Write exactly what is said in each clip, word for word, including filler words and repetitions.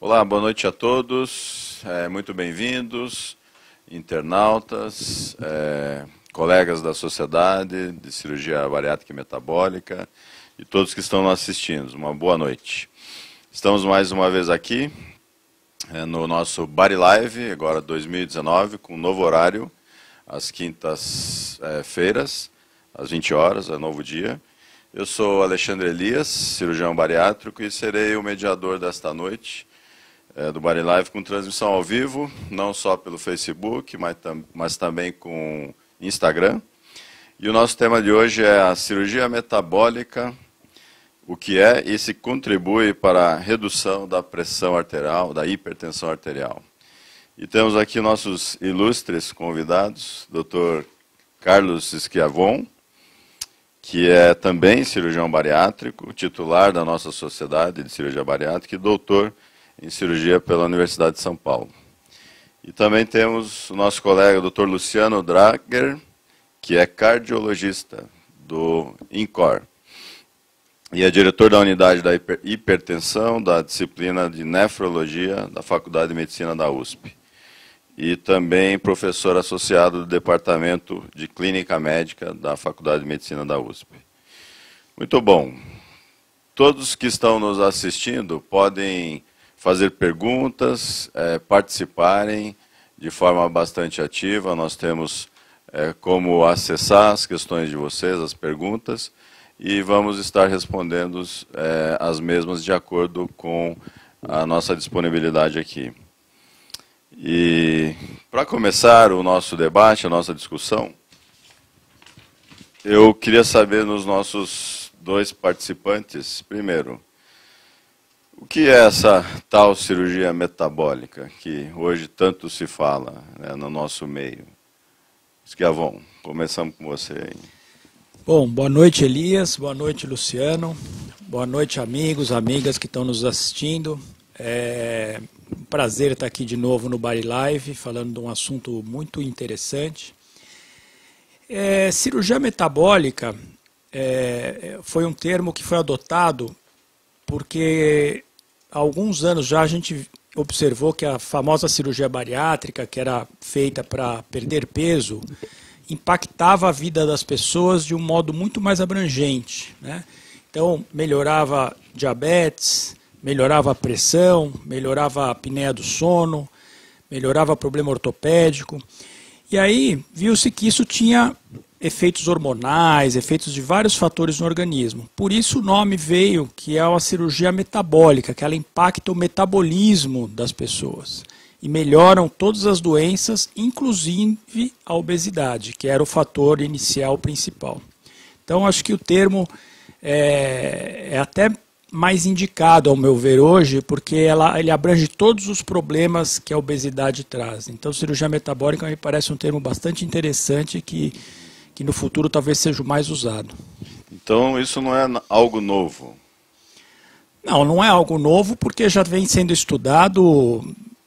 Olá, boa noite a todos, é, muito bem-vindos, internautas, é, colegas da Sociedade de Cirurgia Bariátrica e Metabólica e todos que estão nos assistindo, uma boa noite. Estamos mais uma vez aqui é, no nosso Body Live, agora dois mil e dezenove, com um novo horário, às quintas-feiras, é, às vinte horas, é novo dia. Eu sou Alexandre Elias, cirurgião bariátrico, e serei o mediador desta noite é, do Body Live com transmissão ao vivo, não só pelo Facebook, mas, tam mas também com Instagram. E o nosso tema de hoje é a cirurgia metabólica, o que é e se contribui para a redução da pressão arterial, da hipertensão arterial. E temos aqui nossos ilustres convidados, doutor Carlos Schiavon, que é também cirurgião bariátrico, titular da nossa Sociedade de Cirurgia Bariátrica e doutor em cirurgia pela Universidade de São Paulo. E também temos o nosso colega doutor Luciano Drager, que é cardiologista do INCOR. E é diretor da unidade da hipertensão da disciplina de nefrologia da Faculdade de Medicina da U S P. E também professor associado do Departamento de Clínica Médica da Faculdade de Medicina da U S P. Muito bom. Todos que estão nos assistindo podem fazer perguntas, é, participarem de forma bastante ativa. Nós temos é, como acessar as questões de vocês, as perguntas, e vamos estar respondendo é, as mesmas de acordo com a nossa disponibilidade aqui. E para começar o nosso debate, a nossa discussão, eu queria saber nos nossos dois participantes, primeiro, o que é essa tal cirurgia metabólica que hoje tanto se fala, né, no nosso meio? Schiavon, começamos com você aí. Bom, boa noite, Elias, boa noite, Luciano, boa noite, amigos, amigas que estão nos assistindo. É um prazer estar aqui de novo no Body Live, falando de um assunto muito interessante. É, cirurgia metabólica é, foi um termo que foi adotado porque há alguns anos já a gente observou que a famosa cirurgia bariátrica, que era feita para perder peso, impactava a vida das pessoas de um modo muito mais abrangente, né? Então, melhorava diabetes, melhorava a pressão, melhorava a apneia do sono, melhorava problema ortopédico. E aí viu-se que isso tinha efeitos hormonais, efeitos de vários fatores no organismo. Por isso o nome veio, que é uma cirurgia metabólica, que ela impacta o metabolismo das pessoas. E melhoram todas as doenças, inclusive a obesidade, que era o fator inicial principal. Então acho que o termo é, é até mais indicado, ao meu ver, hoje, porque ela, ele abrange todos os problemas que a obesidade traz. Então cirurgia metabólica me parece um termo bastante interessante que, que no futuro talvez seja o mais usado. Então isso não é algo novo? Não, não é algo novo porque já vem sendo estudado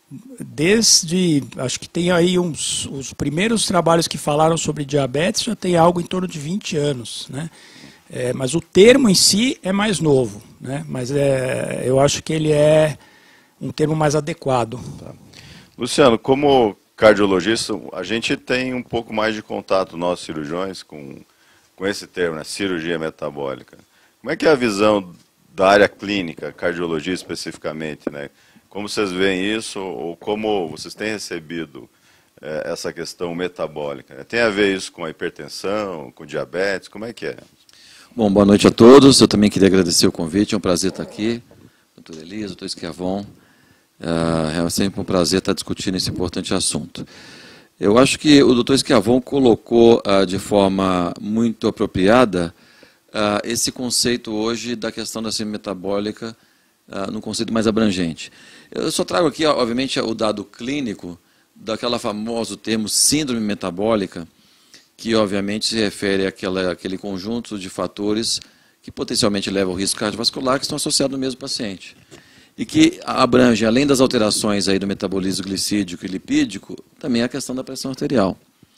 desde, acho que tem aí uns, os primeiros trabalhos que falaram sobre diabetes já tem algo em torno de vinte anos, né? É, mas o termo em si é mais novo, né? Mas é, eu acho que ele é um termo mais adequado. Tá. Luciano, como cardiologista, a gente tem um pouco mais de contato, nós cirurgiões, com, com esse termo, né? Cirurgia metabólica. Como é que é a visão da área clínica, cardiologia especificamente, né? Como vocês veem isso, ou como vocês têm recebido é, essa questão metabólica? Né? Tem a ver isso com a hipertensão, com diabetes, como é que é? Bom, boa noite a todos. Eu também queria agradecer o convite, é um prazer estar aqui. doutor Elias, doutor Schiavon, é sempre um prazer estar discutindo esse importante assunto. Eu acho que o doutor Schiavon colocou de forma muito apropriada esse conceito hoje da questão da síndrome metabólica no conceito mais abrangente. Eu só trago aqui, obviamente, o dado clínico daquela famoso termo síndrome metabólica, que obviamente se refere àquela, àquele conjunto de fatores que potencialmente levam ao risco cardiovascular que estão associados no mesmo paciente. E que abrange, além das alterações aí do metabolismo glicídico e lipídico, também a questão da pressão arterial.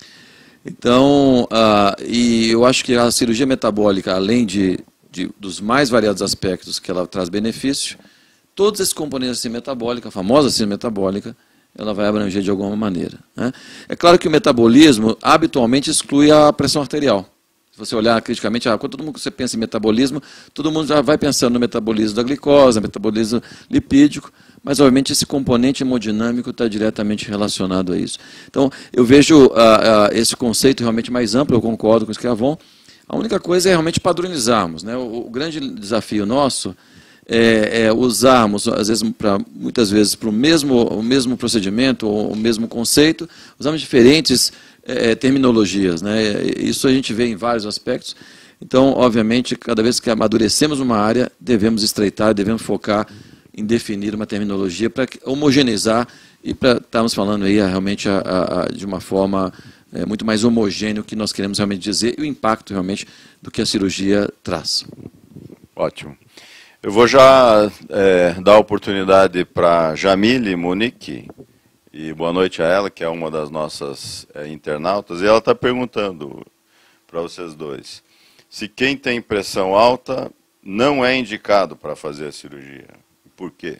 Então, uh, e eu acho que a cirurgia metabólica, além de, de, dos mais variados aspectos que ela traz benefício, todos esses componentes da síndrome metabólica, a famosa síndrome metabólica, ela vai abranger de alguma maneira, né? É claro que o metabolismo habitualmente exclui a pressão arterial. Se você olhar criticamente, ah, quando todo mundo você pensa em metabolismo, todo mundo já vai pensando no metabolismo da glicose, no metabolismo lipídico, mas obviamente esse componente hemodinâmico está diretamente relacionado a isso. Então, eu vejo ah, ah, esse conceito realmente mais amplo, eu concordo com o Schiavon. A única coisa é realmente padronizarmos, né? O, o grande desafio nosso é, é usarmos, às vezes, pra, muitas vezes, para o mesmo, o mesmo procedimento, ou o mesmo conceito, usamos diferentes é, terminologias, né? Isso a gente vê em vários aspectos. Então, obviamente, cada vez que amadurecemos uma área, devemos estreitar, devemos focar em definir uma terminologia para homogeneizar e para estarmos falando aí realmente a, a, a, de uma forma é, muito mais homogênea o que nós queremos realmente dizer e o impacto realmente do que a cirurgia traz. Ótimo. Eu vou já é, dar a oportunidade para Jamile Munique, e boa noite a ela, que é uma das nossas é, internautas, e ela está perguntando para vocês dois, se quem tem pressão alta não é indicado para fazer a cirurgia. Por quê?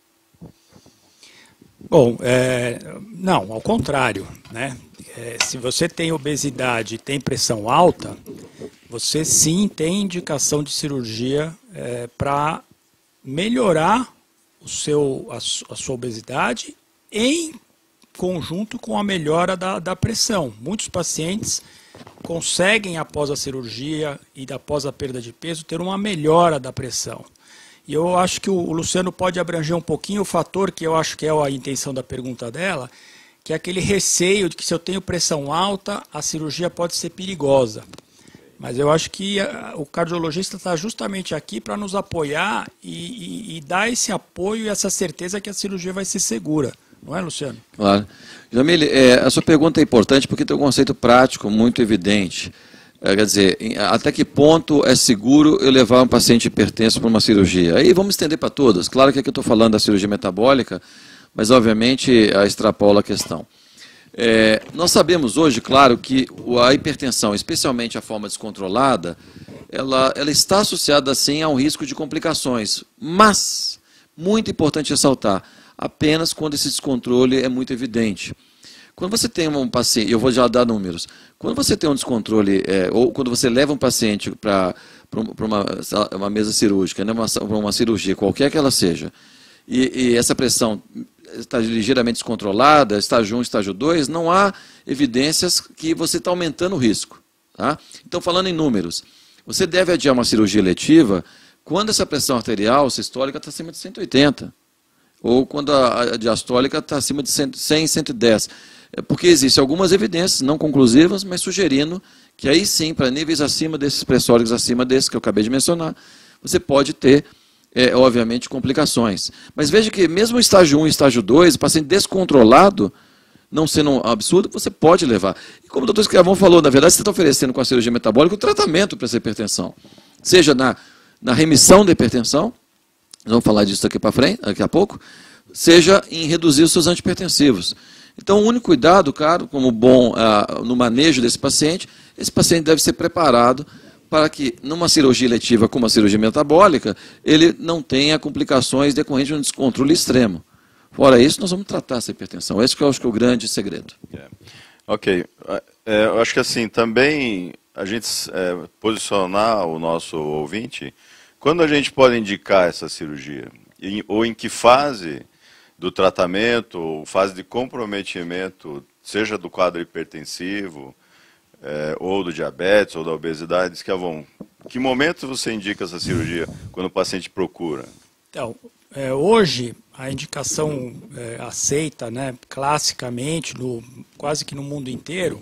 Bom, é, não, ao contrário, né? É, se você tem obesidade e tem pressão alta, você sim tem indicação de cirurgia é, para melhorar o seu, a, a sua obesidade em conjunto com a melhora da, da pressão. Muitos pacientes conseguem, após a cirurgia e após a perda de peso, ter uma melhora da pressão. E eu acho que o Luciano pode abranger um pouquinho o fator que eu acho que é a intenção da pergunta dela, que é aquele receio de que se eu tenho pressão alta, a cirurgia pode ser perigosa. Mas eu acho que a, o cardiologista está justamente aqui para nos apoiar e, e, e dar esse apoio e essa certeza que a cirurgia vai ser segura. Não é, Luciano? Claro. Jamile, é, a sua pergunta é importante porque tem um conceito prático muito evidente. É, quer dizer, até que ponto é seguro eu levar um paciente hipertenso para uma cirurgia? Aí vamos estender para todas. Claro que aqui eu estou falando da cirurgia metabólica, mas obviamente a extrapola a questão. É, nós sabemos hoje, claro, que a hipertensão, especialmente a forma descontrolada, ela, ela está associada sim a um risco de complicações. Mas, muito importante ressaltar, apenas quando esse descontrole é muito evidente. Quando você tem um paciente, eu vou já dar números, quando você tem um descontrole, é, ou quando você leva um paciente para uma, uma mesa cirúrgica, né, para uma cirurgia, qualquer que ela seja, e, e essa pressão está ligeiramente descontrolada, estágio um, estágio dois, não há evidências que você está aumentando o risco. Tá? Então, falando em números, você deve adiar uma cirurgia eletiva quando essa pressão arterial sistólica está acima de cento e oitenta, ou quando a diastólica está acima de cem, cento e dez. Porque existem algumas evidências não conclusivas, mas sugerindo que aí sim, para níveis acima desses pressóricos, acima desses que eu acabei de mencionar, você pode ter, é, obviamente, complicações. Mas veja que mesmo estágio um e estágio dois, o paciente descontrolado, não sendo um absurdo, você pode levar. E como o doutor Schiavon falou, na verdade, você está oferecendo com a cirurgia metabólica o tratamento para essa hipertensão. Seja na, na remissão da hipertensão, vamos falar disso daqui para frente, daqui a pouco, seja em reduzir os seus antihipertensivos. Então, o único cuidado, claro, como bom ah, no manejo desse paciente, esse paciente deve ser preparado para que, numa cirurgia eletiva como a cirurgia metabólica, ele não tenha complicações decorrentes de um descontrole extremo. Fora isso, nós vamos tratar essa hipertensão. Esse que eu acho que é o grande segredo. Yeah. Ok. É, eu acho que assim, também a gente é, posicionar o nosso ouvinte, quando a gente pode indicar essa cirurgia? Em, ou em que fase do tratamento, ou fase de comprometimento, seja do quadro hipertensivo, é, ou do diabetes, ou da obesidade, Schiavon, que momento você indica essa cirurgia quando o paciente procura? Então, é, hoje a indicação é, aceita, né, classicamente, no, quase que no mundo inteiro,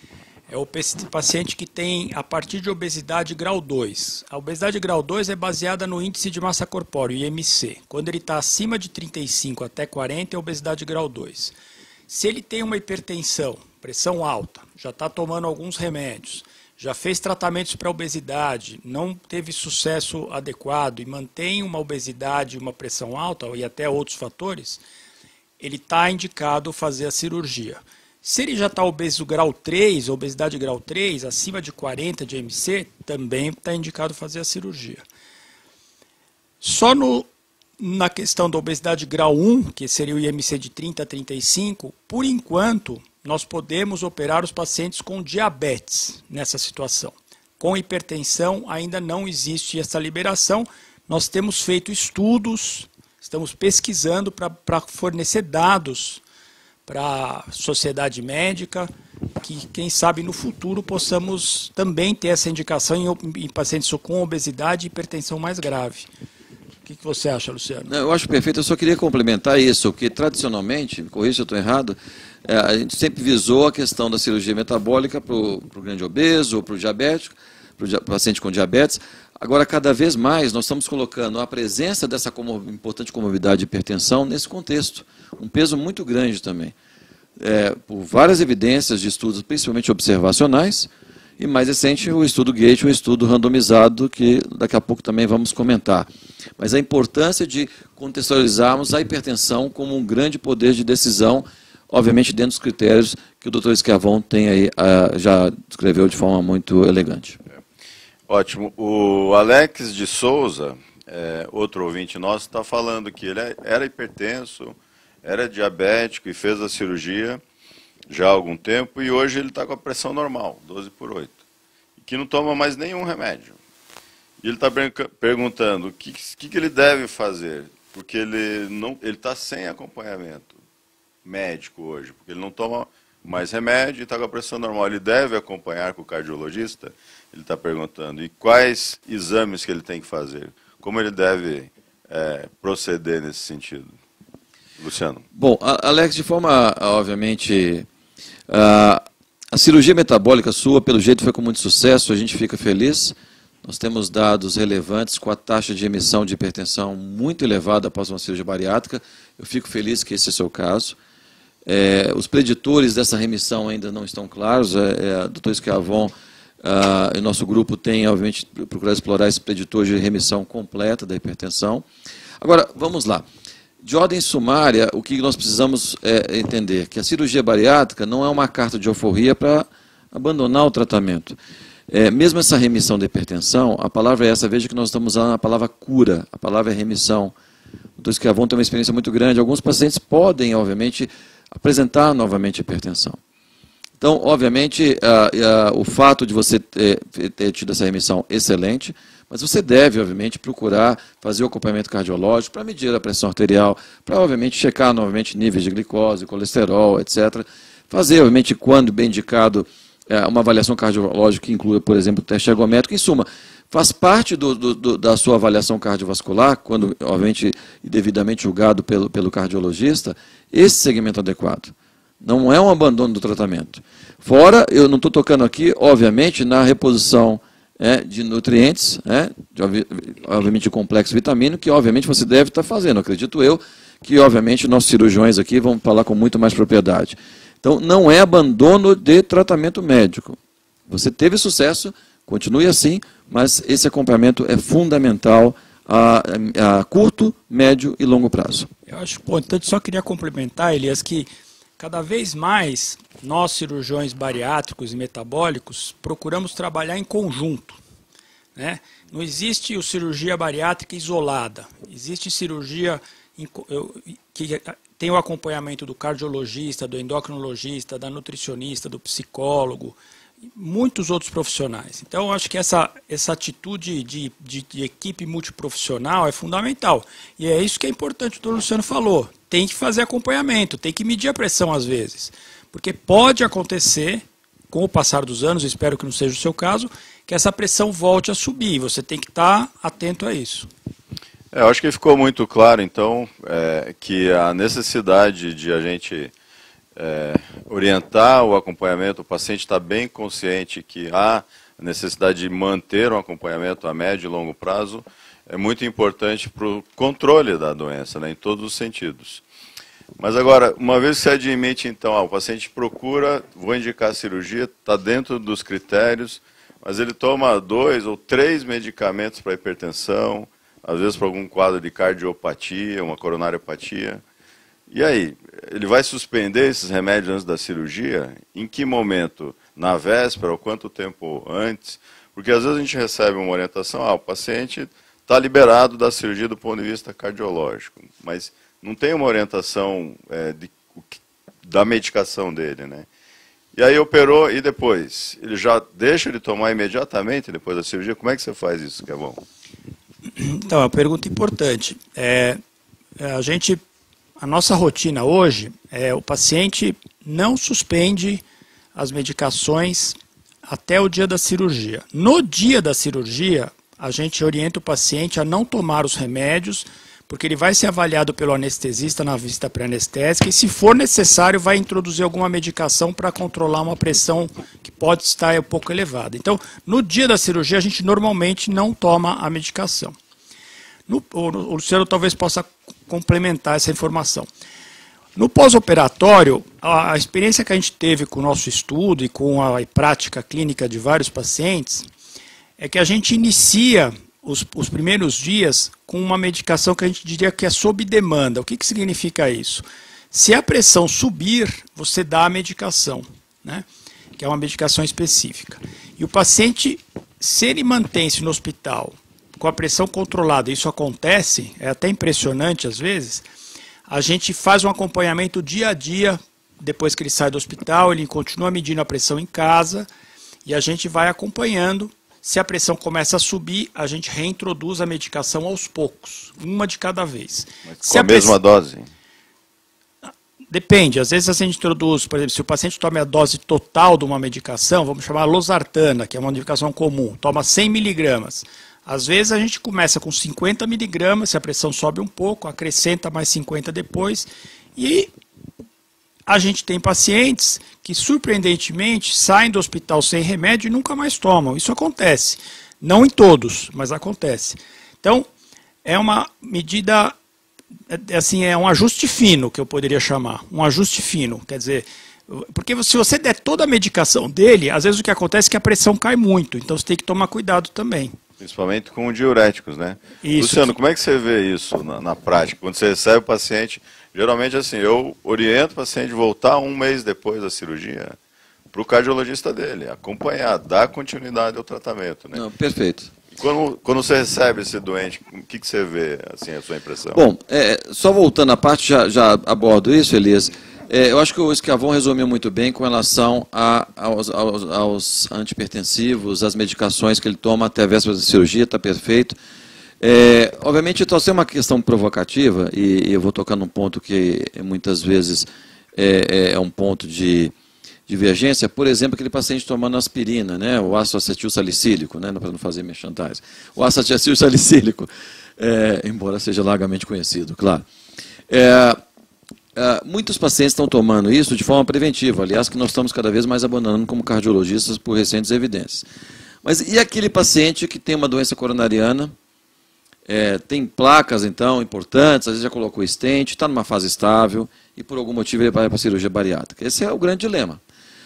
é o paciente que tem a partir de obesidade grau dois. A obesidade grau dois é baseada no índice de massa corpórea, I M C. Quando ele está acima de trinta e cinco até quarenta, é obesidade grau dois. Se ele tem uma hipertensão, pressão alta, já está tomando alguns remédios, já fez tratamentos para obesidade, não teve sucesso adequado e mantém uma obesidade, uma pressão alta e até outros fatores, ele está indicado fazer a cirurgia. Se ele já está obeso grau três, obesidade grau três, acima de quarenta de I M C, também está indicado fazer a cirurgia. Só no na questão da obesidade grau um, que seria o I M C de trinta a trinta e cinco, por enquanto, nós podemos operar os pacientes com diabetes nessa situação. Com hipertensão, ainda não existe essa liberação. Nós temos feito estudos, estamos pesquisando para fornecer dados para a sociedade médica, que quem sabe no futuro possamos também ter essa indicação em, em pacientes com obesidade e hipertensão mais grave. O que, que você acha, Luciano? Não, eu acho perfeito, eu só queria complementar isso, porque tradicionalmente, me corrija se eu estou errado, é, a gente sempre visou a questão da cirurgia metabólica para o grande obeso ou para o diabético, para o paciente com diabetes. Agora, cada vez mais, nós estamos colocando a presença dessa comor importante comorbidade de hipertensão nesse contexto. Um peso muito grande também. É, por várias evidências de estudos, principalmente observacionais, e mais recente o estudo GATE, um estudo randomizado, que daqui a pouco também vamos comentar. Mas a importância de contextualizarmos a hipertensão como um grande poder de decisão, obviamente dentro dos critérios que o doutor Schiavon tem aí, uh, já descreveu de forma muito elegante. Ótimo. O Alex de Souza, é, outro ouvinte nosso, está falando que ele era hipertenso, era diabético e fez a cirurgia já há algum tempo e hoje ele está com a pressão normal, doze por oito, e que não toma mais nenhum remédio. E ele está perguntando o que, que, que ele deve fazer, porque ele não, ele está sem acompanhamento médico hoje, porque ele não toma mais remédio e está com a pressão normal. Ele deve acompanhar com o cardiologista? Ele está perguntando. E quais exames que ele tem que fazer? Como ele deve é, proceder nesse sentido? Luciano. Bom, Alex, de forma, obviamente, a, a cirurgia metabólica sua, pelo jeito, foi com muito sucesso, a gente fica feliz. Nós temos dados relevantes com a taxa de emissão de hipertensão muito elevada após uma cirurgia bariátrica. Eu fico feliz que esse é o seu caso. É, os preditores dessa remissão ainda não estão claros. É, é, doutor Schiavon e o nosso grupo tem, obviamente, procurado explorar esse preditor de remissão completa da hipertensão. Agora, vamos lá. De ordem sumária, o que nós precisamos é entender que a cirurgia bariátrica não é uma carta de alforria para abandonar o tratamento. É, mesmo essa remissão da hipertensão, a palavra é essa, veja que nós estamos usando a palavra cura, a palavra é remissão. O doutor Schiavon tem uma experiência muito grande, alguns pacientes podem, obviamente, apresentar novamente hipertensão. Então, obviamente, a, a, o fato de você ter, ter tido essa remissão excelente, mas você deve, obviamente, procurar fazer o acompanhamento cardiológico para medir a pressão arterial, para, obviamente, checar novamente níveis de glicose, colesterol, etcétera. Fazer, obviamente, quando bem indicado, uma avaliação cardiológica que inclua, por exemplo, o teste ergométrico. Em suma, faz parte do, do, da sua avaliação cardiovascular, quando, obviamente, e devidamente julgado pelo, pelo cardiologista, esse segmento adequado. Não é um abandono do tratamento. Fora, eu não estou tocando aqui, obviamente, na reposição é, de nutrientes, é, de, obviamente, de complexo vitamínico, que, obviamente, você deve estar fazendo. Acredito eu que, obviamente, nossos cirurgiões aqui vão falar com muito mais propriedade. Então, não é abandono de tratamento médico. Você teve sucesso, continue assim, mas esse acompanhamento é fundamental a, a curto, médio e longo prazo. Eu acho importante, só queria complementar, Elias, que cada vez mais nós, cirurgiões bariátricos e metabólicos, procuramos trabalhar em conjunto, né? Não existe o cirurgia bariátrica isolada, existe cirurgia que tem o acompanhamento do cardiologista, do endocrinologista, da nutricionista, do psicólogo, muitos outros profissionais. Então, eu acho que essa, essa atitude de, de, de equipe multiprofissional é fundamental. E é isso que é importante, o doutor Luciano falou. Tem que fazer acompanhamento, tem que medir a pressão às vezes. Porque pode acontecer, com o passar dos anos, espero que não seja o seu caso, que essa pressão volte a subir. Você tem que estar atento a isso. É, eu acho que ficou muito claro, então, é, que a necessidade de a gente é, orientar o acompanhamento, o paciente está bem consciente que há necessidade de manter um acompanhamento a médio e longo prazo, é muito importante para o controle da doença, né, em todos os sentidos. Mas agora, uma vez que você admite, então, ah, o paciente procura, vou indicar a cirurgia, está dentro dos critérios, mas ele toma dois ou três medicamentos para hipertensão, às vezes para algum quadro de cardiopatia, uma coronariopatia. E aí, ele vai suspender esses remédios antes da cirurgia? Em que momento? Na véspera ou quanto tempo antes? Porque às vezes a gente recebe uma orientação, ah, o paciente está liberado da cirurgia do ponto de vista cardiológico, mas não tem uma orientação é, de, da medicação dele, né? E aí operou e depois? Ele já deixa de tomar imediatamente depois da cirurgia? Como é que você faz isso, que é bom? Então, é uma pergunta importante. É, a gente, a nossa rotina hoje, é o paciente não suspende as medicações até o dia da cirurgia. No dia da cirurgia, a gente orienta o paciente a não tomar os remédios, porque ele vai ser avaliado pelo anestesista na visita pré-anestésica e, se for necessário, vai introduzir alguma medicação para controlar uma pressão que pode estar um pouco elevada. Então, no dia da cirurgia, a gente normalmente não toma a medicação. No, o, o Luciano talvez possa complementar essa informação. No pós-operatório, a, a experiência que a gente teve com o nosso estudo e com a prática clínica de vários pacientes é que a gente inicia os, os primeiros dias com uma medicação que a gente diria que é sob demanda. O que, que significa isso? Se a pressão subir, você dá a medicação, né? Que é uma medicação específica. E o paciente, se ele mantém-se no hospital com a pressão controlada, isso acontece, é até impressionante às vezes, a gente faz um acompanhamento dia a dia, depois que ele sai do hospital, ele continua medindo a pressão em casa, e a gente vai acompanhando. Se a pressão começa a subir, a gente reintroduz a medicação aos poucos, uma de cada vez. Mas se com a, a mesma dose? Depende, às vezes a gente introduz, por exemplo, se o paciente toma a dose total de uma medicação, vamos chamar losartana, que é uma medicação comum, toma cem miligramas. Às vezes a gente começa com cinquenta miligramas, se a pressão sobe um pouco, acrescenta mais cinquenta depois, e a gente tem pacientes que, surpreendentemente, saem do hospital sem remédio e nunca mais tomam. Isso acontece. Não em todos, mas acontece. Então, é uma medida, assim, é um ajuste fino, que eu poderia chamar. Um ajuste fino, quer dizer, porque se você der toda a medicação dele, às vezes o que acontece é que a pressão cai muito, então você tem que tomar cuidado também. Principalmente com diuréticos, né? Isso. Luciano, como é que você vê isso na, na prática? Quando você recebe o paciente, geralmente assim, eu oriento o paciente a voltar um mês depois da cirurgia para o cardiologista dele, acompanhar, dar continuidade ao tratamento, né? Não, perfeito. E quando, quando você recebe esse doente, o que, que você vê, assim, a sua impressão? Bom, é, só voltando à parte, já, já abordo isso, Elias. É, eu acho que o Schiavon resumiu muito bem com relação a, aos, aos, aos antipertensivos, as medicações que ele toma até a véspera da cirurgia, está perfeito. É, obviamente, então, é uma questão provocativa, e, e eu vou tocar num ponto que muitas vezes é, é um ponto de divergência. Por exemplo, aquele paciente tomando aspirina, né, o ácido acetil salicílico, né, para não fazer merchandising, o ácido acetil salicílico, é, embora seja largamente conhecido, claro. É, Uh, muitos pacientes estão tomando isso de forma preventiva, aliás, que nós estamos cada vez mais abandonando como cardiologistas por recentes evidências. Mas e aquele paciente que tem uma doença coronariana, é, tem placas, então, importantes, às vezes já colocou stent, está numa fase estável, e por algum motivo ele vai para a cirurgia bariátrica? Esse é o grande dilema.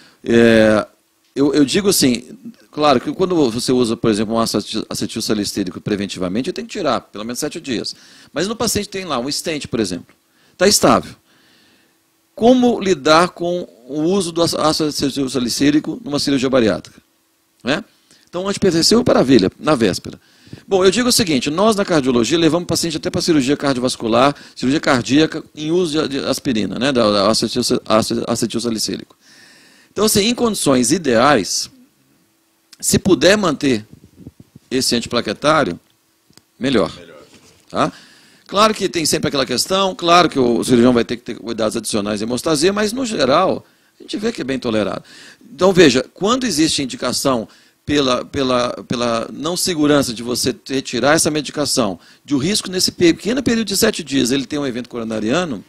É, eu, eu digo assim, claro que quando você usa, por exemplo, um ácido acetil salicílico preventivamente, tem que tirar, pelo menos sete dias. Mas no paciente tem lá um stent, por exemplo, está estável. Como lidar com o uso do ácido acetil salicílico numa cirurgia bariátrica? Né? Então, antipertensivo, maravilha, na véspera. Bom, eu digo o seguinte, nós na cardiologia levamos o paciente até para cirurgia cardiovascular, cirurgia cardíaca, em uso de aspirina, né, da acetil, acetil salicílico. Então, assim, em condições ideais, se puder manter esse antiplaquetário, melhor. melhor. Tá? Claro que tem sempre aquela questão, claro que o cirurgião vai ter que ter cuidados adicionais de hemostasia, mas, no geral, a gente vê que é bem tolerado. Então, veja, quando existe indicação pela, pela, pela não segurança de você retirar essa medicação, de o risco nesse pequeno período de sete dias ele ter um evento coronariano,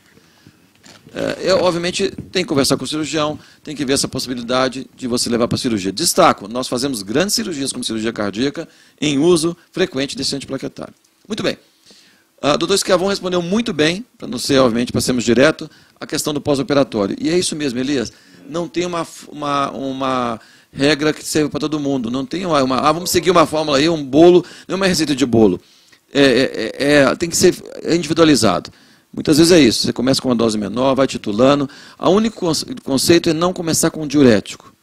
é, é, obviamente tem que conversar com o cirurgião, tem que ver essa possibilidade de você levar para a cirurgia. Destaco, nós fazemos grandes cirurgias como cirurgia cardíaca em uso frequente desse antiplaquetário. Muito bem. O doutor Schiavon respondeu muito bem, para não ser, obviamente, para sermos direto, a questão do pós-operatório. E é isso mesmo, Elias. Não tem uma, uma, uma regra que serve para todo mundo. Não tem uma, uma. Ah, vamos seguir uma fórmula aí, um bolo. Não é uma receita de bolo. É, é, é, tem que ser individualizado. Muitas vezes é isso. Você começa com uma dose menor, vai titulando. O único conceito é não começar com um diurético.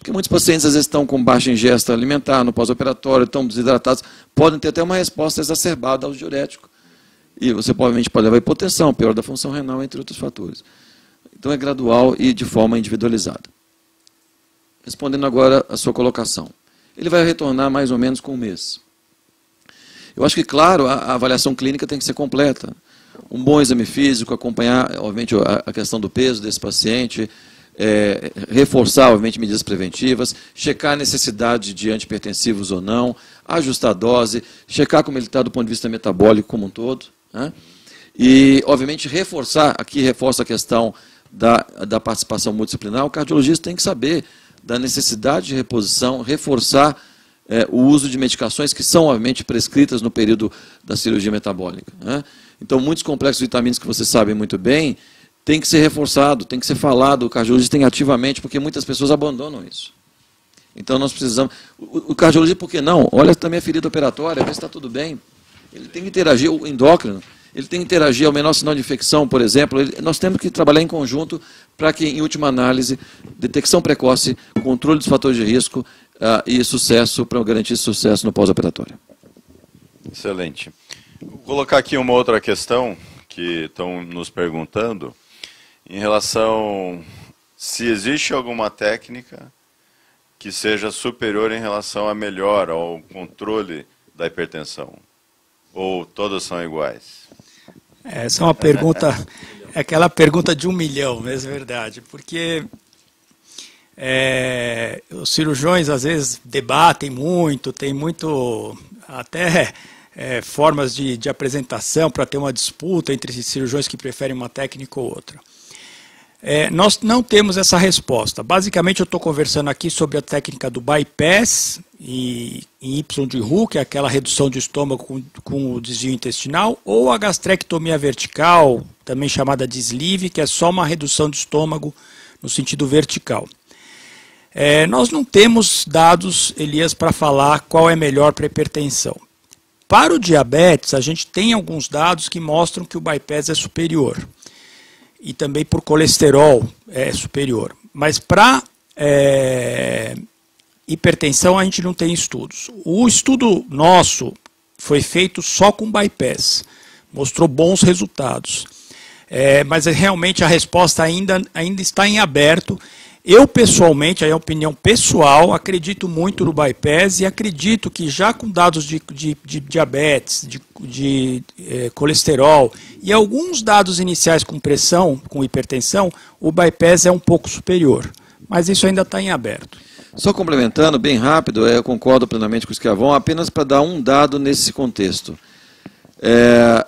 Porque muitos pacientes, às vezes, estão com baixa ingesta alimentar no pós-operatório, estão desidratados, podem ter até uma resposta exacerbada ao diurético. E você, provavelmente, pode levar a hipotensão, pior da função renal, entre outros fatores. Então, é gradual e de forma individualizada. Respondendo agora a sua colocação. Ele vai retornar mais ou menos com um mês. Eu acho que, claro, a, a avaliação clínica tem que ser completa. Um bom exame físico, acompanhar, obviamente, a, a questão do peso desse paciente, é, reforçar, obviamente, medidas preventivas, checar a necessidade de antihipertensivos ou não, ajustar a dose, checar como ele está do ponto de vista metabólico como um todo. Né? E, obviamente, reforçar, aqui reforça a questão da, da participação multidisciplinar, o cardiologista tem que saber da necessidade de reposição, reforçar é, o uso de medicações que são, obviamente, prescritas no período da cirurgia metabólica. Né? Então, muitos complexos vitamínicos que vocês sabem muito bem, tem que ser reforçado, tem que ser falado, o cardiologista tem ativamente, porque muitas pessoas abandonam isso. Então, nós precisamos... O, o cardiologista, por que não? Olha também a ferida operatória, vê se está tudo bem. Ele tem que interagir, o endócrino, ele tem que interagir ao menor sinal de infecção, por exemplo. Ele, nós temos que trabalhar em conjunto para que, em última análise, detecção precoce, controle dos fatores de risco uh, e sucesso, para garantir sucesso no pós-operatório. Excelente. Vou colocar aqui uma outra questão que estão nos perguntando, em relação se existe alguma técnica que seja superior em relação a melhor ao controle da hipertensão, ou todas são iguais? Essa é uma pergunta, é aquela pergunta de um milhão, mesmo, é verdade, porque é, os cirurgiões às vezes debatem muito, tem muito, até é, formas de, de apresentação para ter uma disputa entre cirurgiões que preferem uma técnica ou outra. É, nós não temos essa resposta. Basicamente, eu estou conversando aqui sobre a técnica do bypass e, em Y de Roux, que é aquela redução de estômago com, com o desvio intestinal, ou a gastrectomia vertical, também chamada de sleeve, que é só uma redução de estômago no sentido vertical. É, nós não temos dados, Elias, para falar qual é melhor para a hipertensão. Para o diabetes, a gente tem alguns dados que mostram que o bypass é superior. E também por colesterol é superior. Mas para é, hipertensão a gente não tem estudos. O estudo nosso foi feito só com bypass. Mostrou bons resultados. É, mas realmente a resposta ainda, ainda está em aberto. Eu, pessoalmente, aí é a opinião pessoal, acredito muito no bypass e acredito que já com dados de, de, de diabetes, de, de eh, colesterol e alguns dados iniciais com pressão, com hipertensão, o bypass é um pouco superior. Mas isso ainda está em aberto. Só complementando, bem rápido, eu concordo plenamente com o Schiavon, apenas para dar um dado nesse contexto. É,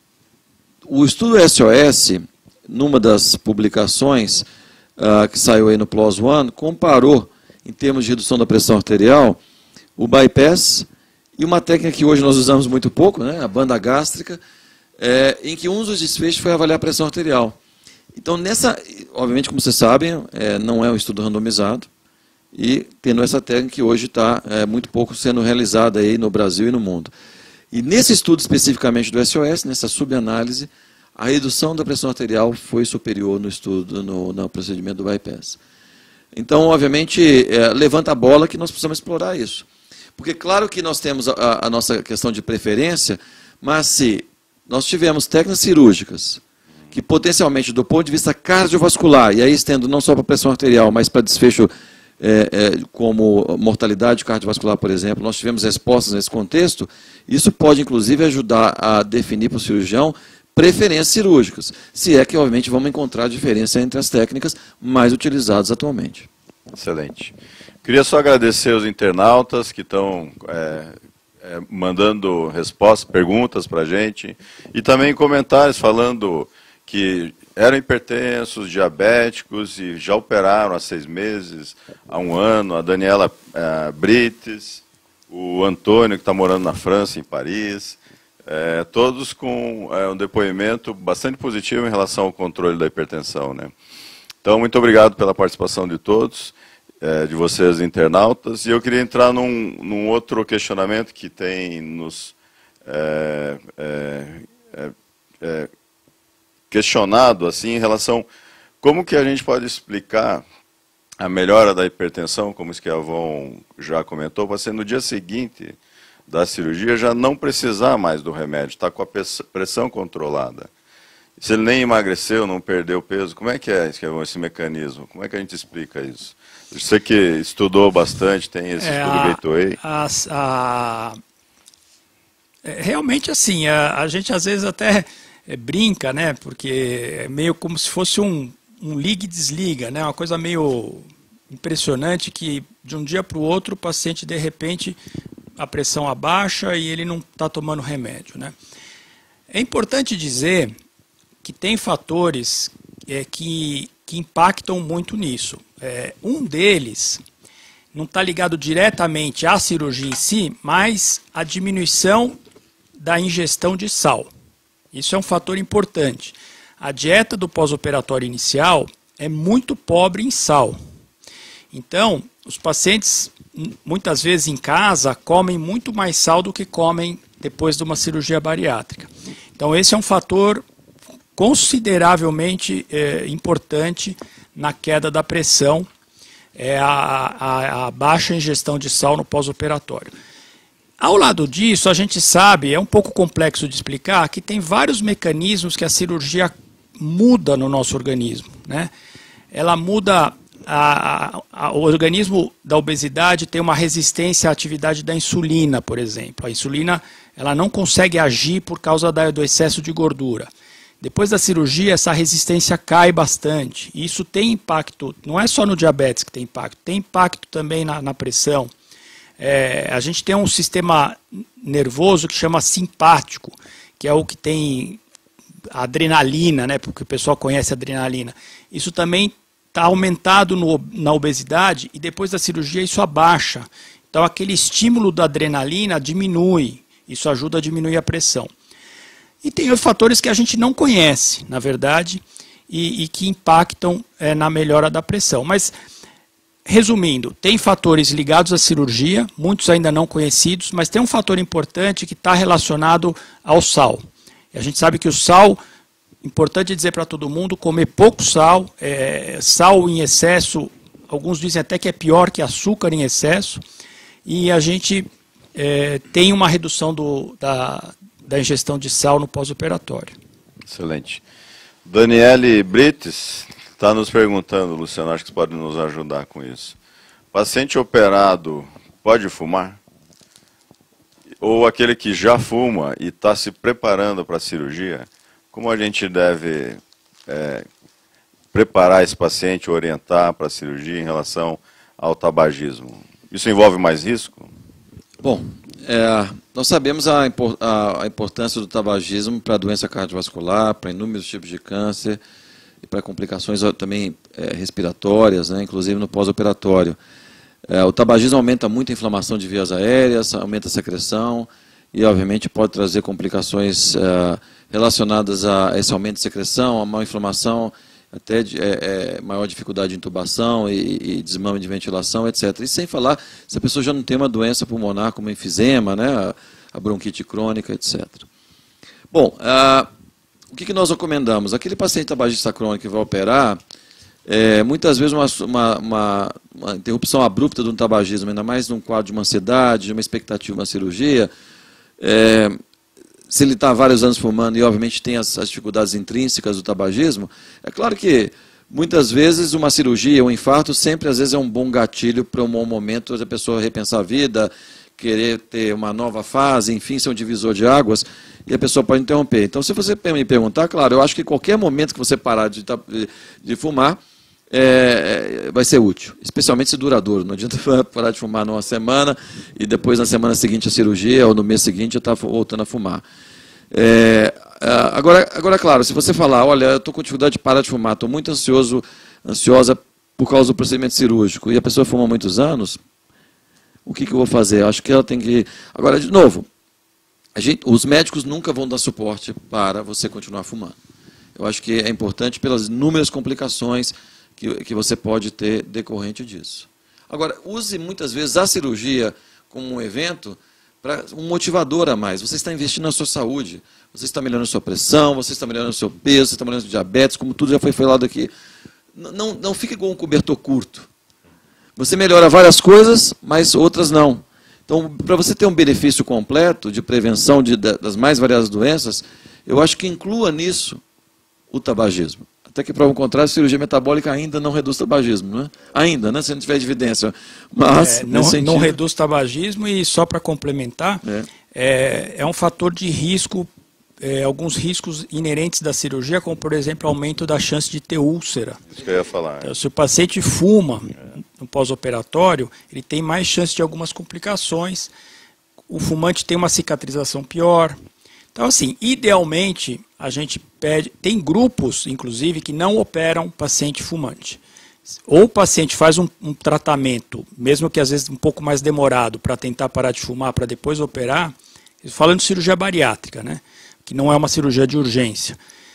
o estudo S O S, numa das publicações... Uh, que saiu aí no PLOS ONE, comparou, em termos de redução da pressão arterial, o bypass e uma técnica que hoje nós usamos muito pouco, né, a banda gástrica, é, em que um dos desfechos foi avaliar a pressão arterial. Então, nessa, obviamente, como vocês sabem, é, não é um estudo randomizado, e tendo essa técnica que hoje está é, muito pouco sendo realizada aí no Brasil e no mundo. E nesse estudo especificamente do S O S, nessa subanálise, a redução da pressão arterial foi superior no estudo, no, no procedimento do bypass. Então, obviamente, é, levanta a bola que nós precisamos explorar isso. Porque, claro que nós temos a, a nossa questão de preferência, mas se nós tivermos técnicas cirúrgicas que, potencialmente, do ponto de vista cardiovascular, e aí estendo não só para a pressão arterial, mas para desfecho é, é, como mortalidade cardiovascular, por exemplo, nós tivemos respostas nesse contexto, isso pode, inclusive, ajudar a definir para o cirurgião preferências cirúrgicas, se é que, obviamente, vamos encontrar diferença entre as técnicas mais utilizadas atualmente. Excelente. Queria só agradecer aos internautas que estão é, é, mandando respostas, perguntas para a gente, e também comentários falando que eram hipertensos, diabéticos e já operaram há seis meses, há um ano, a Daniela é, Brites, o Antônio, que está morando na França, em Paris. É, todos com é, um depoimento bastante positivo em relação ao controle da hipertensão, né? Então, muito obrigado pela participação de todos, é, de vocês internautas. E eu queria entrar num, num outro questionamento que tem nos é, é, é, é, questionado, assim, em relação como que a gente pode explicar a melhora da hipertensão, como o Schiavon já comentou, vai ser no dia seguinte da cirurgia já não precisar mais do remédio, está com a pressão controlada. Se ele nem emagreceu, não perdeu peso, como é que é esse mecanismo? Como é que a gente explica isso? Você que estudou bastante, tem esse é, estudo Gateway. A, a, é, realmente assim, a, a gente às vezes até é, brinca, né? Porque é meio como se fosse um, um liga e desliga, né? Uma coisa meio impressionante que de um dia para o outro o paciente de repente a pressão abaixa e ele não está tomando remédio, né? É importante dizer que tem fatores é, que, que impactam muito nisso. É, um deles não está ligado diretamente à cirurgia em si, mas à diminuição da ingestão de sal. Isso é um fator importante. A dieta do pós-operatório inicial é muito pobre em sal. Então, os pacientes, muitas vezes em casa, comem muito mais sal do que comem depois de uma cirurgia bariátrica. Então, esse é um fator consideravelmente é, importante na queda da pressão, é a, a, a baixa ingestão de sal no pós-operatório. Ao lado disso, a gente sabe, é um pouco complexo de explicar, que tem vários mecanismos que a cirurgia muda no nosso organismo, né? Ela muda, a, a, a, o organismo da obesidade tem uma resistência à atividade da insulina, por exemplo. A insulina ela não consegue agir por causa da, do excesso de gordura. Depois da cirurgia, essa resistência cai bastante. E isso tem impacto, não é só no diabetes que tem impacto, tem impacto também na, na pressão. É, a gente tem um sistema nervoso que chama simpático, que é o que tem a adrenalina, né, porque o pessoal conhece a adrenalina. Isso também está aumentado no, na obesidade e depois da cirurgia isso abaixa. Então aquele estímulo da adrenalina diminui, isso ajuda a diminuir a pressão. E tem outros fatores que a gente não conhece, na verdade, e, e que impactam é, na melhora da pressão. Mas, resumindo, tem fatores ligados à cirurgia, muitos ainda não conhecidos, mas tem um fator importante que está relacionado ao sal. E a gente sabe que o sal, importante dizer para todo mundo, comer pouco sal, é, sal em excesso, alguns dizem até que é pior que açúcar em excesso, e a gente é, tem uma redução do, da... da ingestão de sal no pós-operatório. Excelente. Daniele Brites está nos perguntando, Luciano, acho que você pode nos ajudar com isso. Paciente operado pode fumar? Ou aquele que já fuma e está se preparando para a cirurgia, como a gente deve é, preparar esse paciente, orientar para a cirurgia em relação ao tabagismo? Isso envolve mais risco? Bom, É, nós sabemos a, a, a importância do tabagismo para a doença cardiovascular, para inúmeros tipos de câncer e para complicações também é, respiratórias, né, inclusive no pós-operatório. É, o tabagismo aumenta muito a inflamação de vias aéreas, aumenta a secreção e, obviamente, pode trazer complicações é, relacionadas a esse aumento de secreção, a má inflamação, até de, é, é, maior dificuldade de intubação e, e desmame de ventilação, etcétera. E sem falar se a pessoa já não tem uma doença pulmonar como enfisema, né, a, a bronquite crônica, etcétera. Bom, ah, o que, que nós recomendamos? Aquele paciente tabagista crônico que vai operar, é, muitas vezes uma, uma, uma, uma interrupção abrupta do tabagismo, ainda mais num quadro de uma ansiedade, de uma expectativa de uma cirurgia, é, se ele está há vários anos fumando e, obviamente, tem as, as dificuldades intrínsecas do tabagismo, é claro que, muitas vezes, uma cirurgia, um infarto, sempre, às vezes, é um bom gatilho para um bom momento da pessoa repensar a vida, querer ter uma nova fase, enfim, ser um divisor de águas, e a pessoa pode interromper. Então, se você me perguntar, claro, eu acho que qualquer momento que você parar de, de fumar, é, vai ser útil, especialmente se duradouro. Não adianta parar de fumar numa semana e depois na semana seguinte a cirurgia ou no mês seguinte já está voltando a fumar. É, agora, agora, claro, se você falar, olha, eu estou com dificuldade de parar de fumar, estou muito ansioso, ansiosa por causa do procedimento cirúrgico e a pessoa fuma há muitos anos, o que, que eu vou fazer? Eu acho que ela tem que... Agora, de novo, a gente, os médicos nunca vão dar suporte para você continuar fumando. Eu acho que é importante pelas inúmeras complicações que, que você pode ter decorrente disso. Agora, use muitas vezes a cirurgia como um evento para um motivador a mais. Você está investindo na sua saúde, você está melhorando a sua pressão, você está melhorando o seu peso, você está melhorando o diabetes, como tudo já foi falado aqui. Não, não fique com um cobertor curto. Você melhora várias coisas, mas outras não. Então, para você ter um benefício completo de prevenção de, das mais variadas doenças, eu acho que inclua nisso o tabagismo. Até que, prova o contrário, a cirurgia metabólica ainda não reduz tabagismo, né? Ainda, né? Se não tiver evidência. Mas, é, não, sentido... não reduz tabagismo e, só para complementar, é. É, é um fator de risco, é, alguns riscos inerentes da cirurgia, como, por exemplo, aumento da chance de ter úlcera. Isso que eu ia falar. Então, se o paciente fuma é. no pós-operatório, ele tem mais chance de algumas complicações. O fumante tem uma cicatrização pior. Então, assim, idealmente, a gente pede... Tem grupos, inclusive, que não operam paciente fumante. Ou o paciente faz um, um tratamento, mesmo que às vezes um pouco mais demorado, para tentar parar de fumar, para depois operar, falando de cirurgia bariátrica, né? Que não é uma cirurgia de urgência.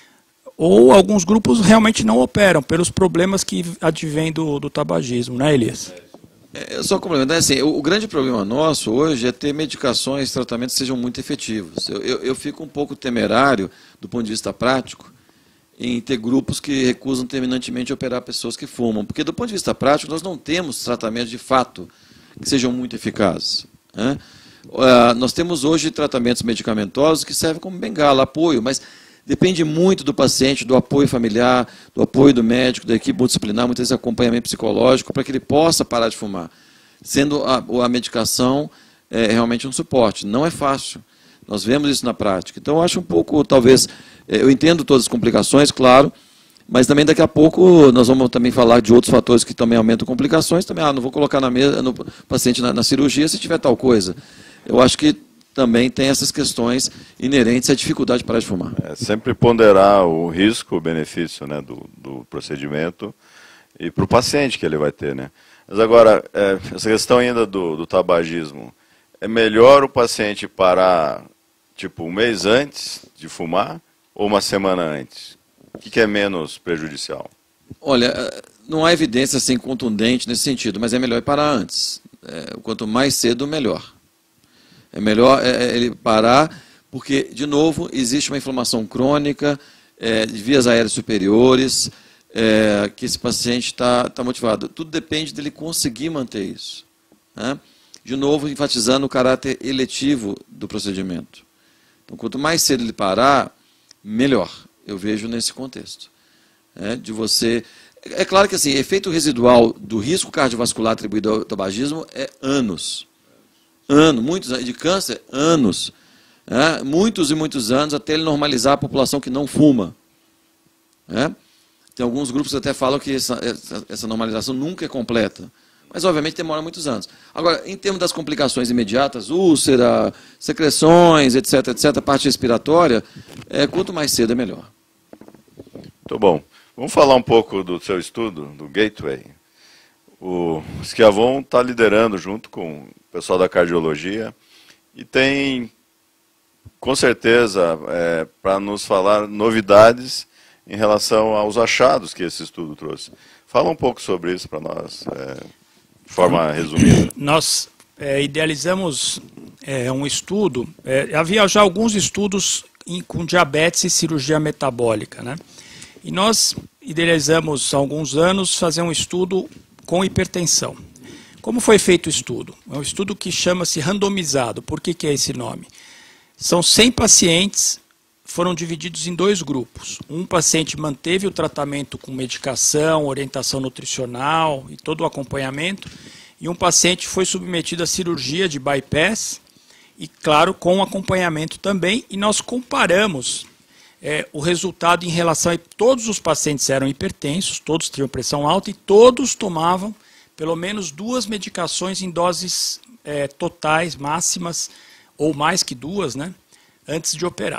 Ou alguns grupos realmente não operam, pelos problemas que advêm do, do tabagismo, né, Elias? É, só complementar, assim, o, o grande problema nosso hoje é ter medicações, tratamentos que sejam muito efetivos. Eu, eu, eu fico um pouco temerário, do ponto de vista prático, em ter grupos que recusam terminantemente operar pessoas que fumam. Porque, do ponto de vista prático, nós não temos tratamentos de fato que sejam muito eficazes. Né? Uh, nós temos hoje tratamentos medicamentosos que servem como bengala, apoio, mas depende muito do paciente, do apoio familiar, do apoio do médico, da equipe multidisciplinar, muitas vezes acompanhamento psicológico, para que ele possa parar de fumar. Sendo a, a medicação é, realmente um suporte. Não é fácil. Nós vemos isso na prática. Então, eu acho um pouco, talvez, eu entendo todas as complicações, claro, mas também daqui a pouco nós vamos também falar de outros fatores que também aumentam complicações. Também, ah, não vou colocar na mesa, no paciente na, na cirurgia se tiver tal coisa. Eu acho que também tem essas questões inerentes à dificuldade de parar de fumar. É sempre ponderar o risco, o benefício, né, do, do procedimento e para o paciente que ele vai ter, né? Mas agora, é, essa questão ainda do, do tabagismo, é melhor o paciente parar tipo um mês antes de fumar ou uma semana antes? O que, que é menos prejudicial? Olha, não há evidência assim contundente nesse sentido, mas é melhor parar antes. É, quanto mais cedo, melhor. É melhor é, ele parar, porque, de novo, existe uma inflamação crônica é, de vias aéreas superiores, é, que esse paciente está tá motivado. Tudo depende dele conseguir manter isso. Né? De novo, enfatizando o caráter eletivo do procedimento. Então, quanto mais cedo ele parar, melhor, eu vejo nesse contexto. É, de você... É claro que, assim, efeito residual do risco cardiovascular atribuído ao tabagismo é anos. Anos, muitos anos, de câncer, anos. É, muitos e muitos anos até ele normalizar a população que não fuma. É? Tem alguns grupos que até falam que essa, essa, essa normalização nunca é completa. Mas, obviamente, demora muitos anos. Agora, em termos das complicações imediatas, úlcera, secreções, etc, etc, parte respiratória, é, quanto mais cedo é melhor. Muito bom. Vamos falar um pouco do seu estudo, do Gateway. O Schiavon está liderando junto com o pessoal da cardiologia e tem, com certeza, é, para nos falar novidades em relação aos achados que esse estudo trouxe. Fala um pouco sobre isso para nós, é, de forma resumida. Nós é, idealizamos é, um estudo, é, havia já alguns estudos em, com diabetes e cirurgia metabólica, né? E nós idealizamos há alguns anos fazer um estudo com hipertensão. Como foi feito o estudo? É um estudo que chama-se randomizado. Por que, que é esse nome? São cem pacientes, foram divididos em dois grupos. Um paciente manteve o tratamento com medicação, orientação nutricional e todo o acompanhamento, e um paciente foi submetido à cirurgia de bypass, e claro, com acompanhamento também, e nós comparamos é, o resultado em relação a todos os pacientes eram hipertensos, todos tinham pressão alta e todos tomavam pelo menos duas medicações em doses é, totais, máximas, ou mais que duas, né, antes de operar.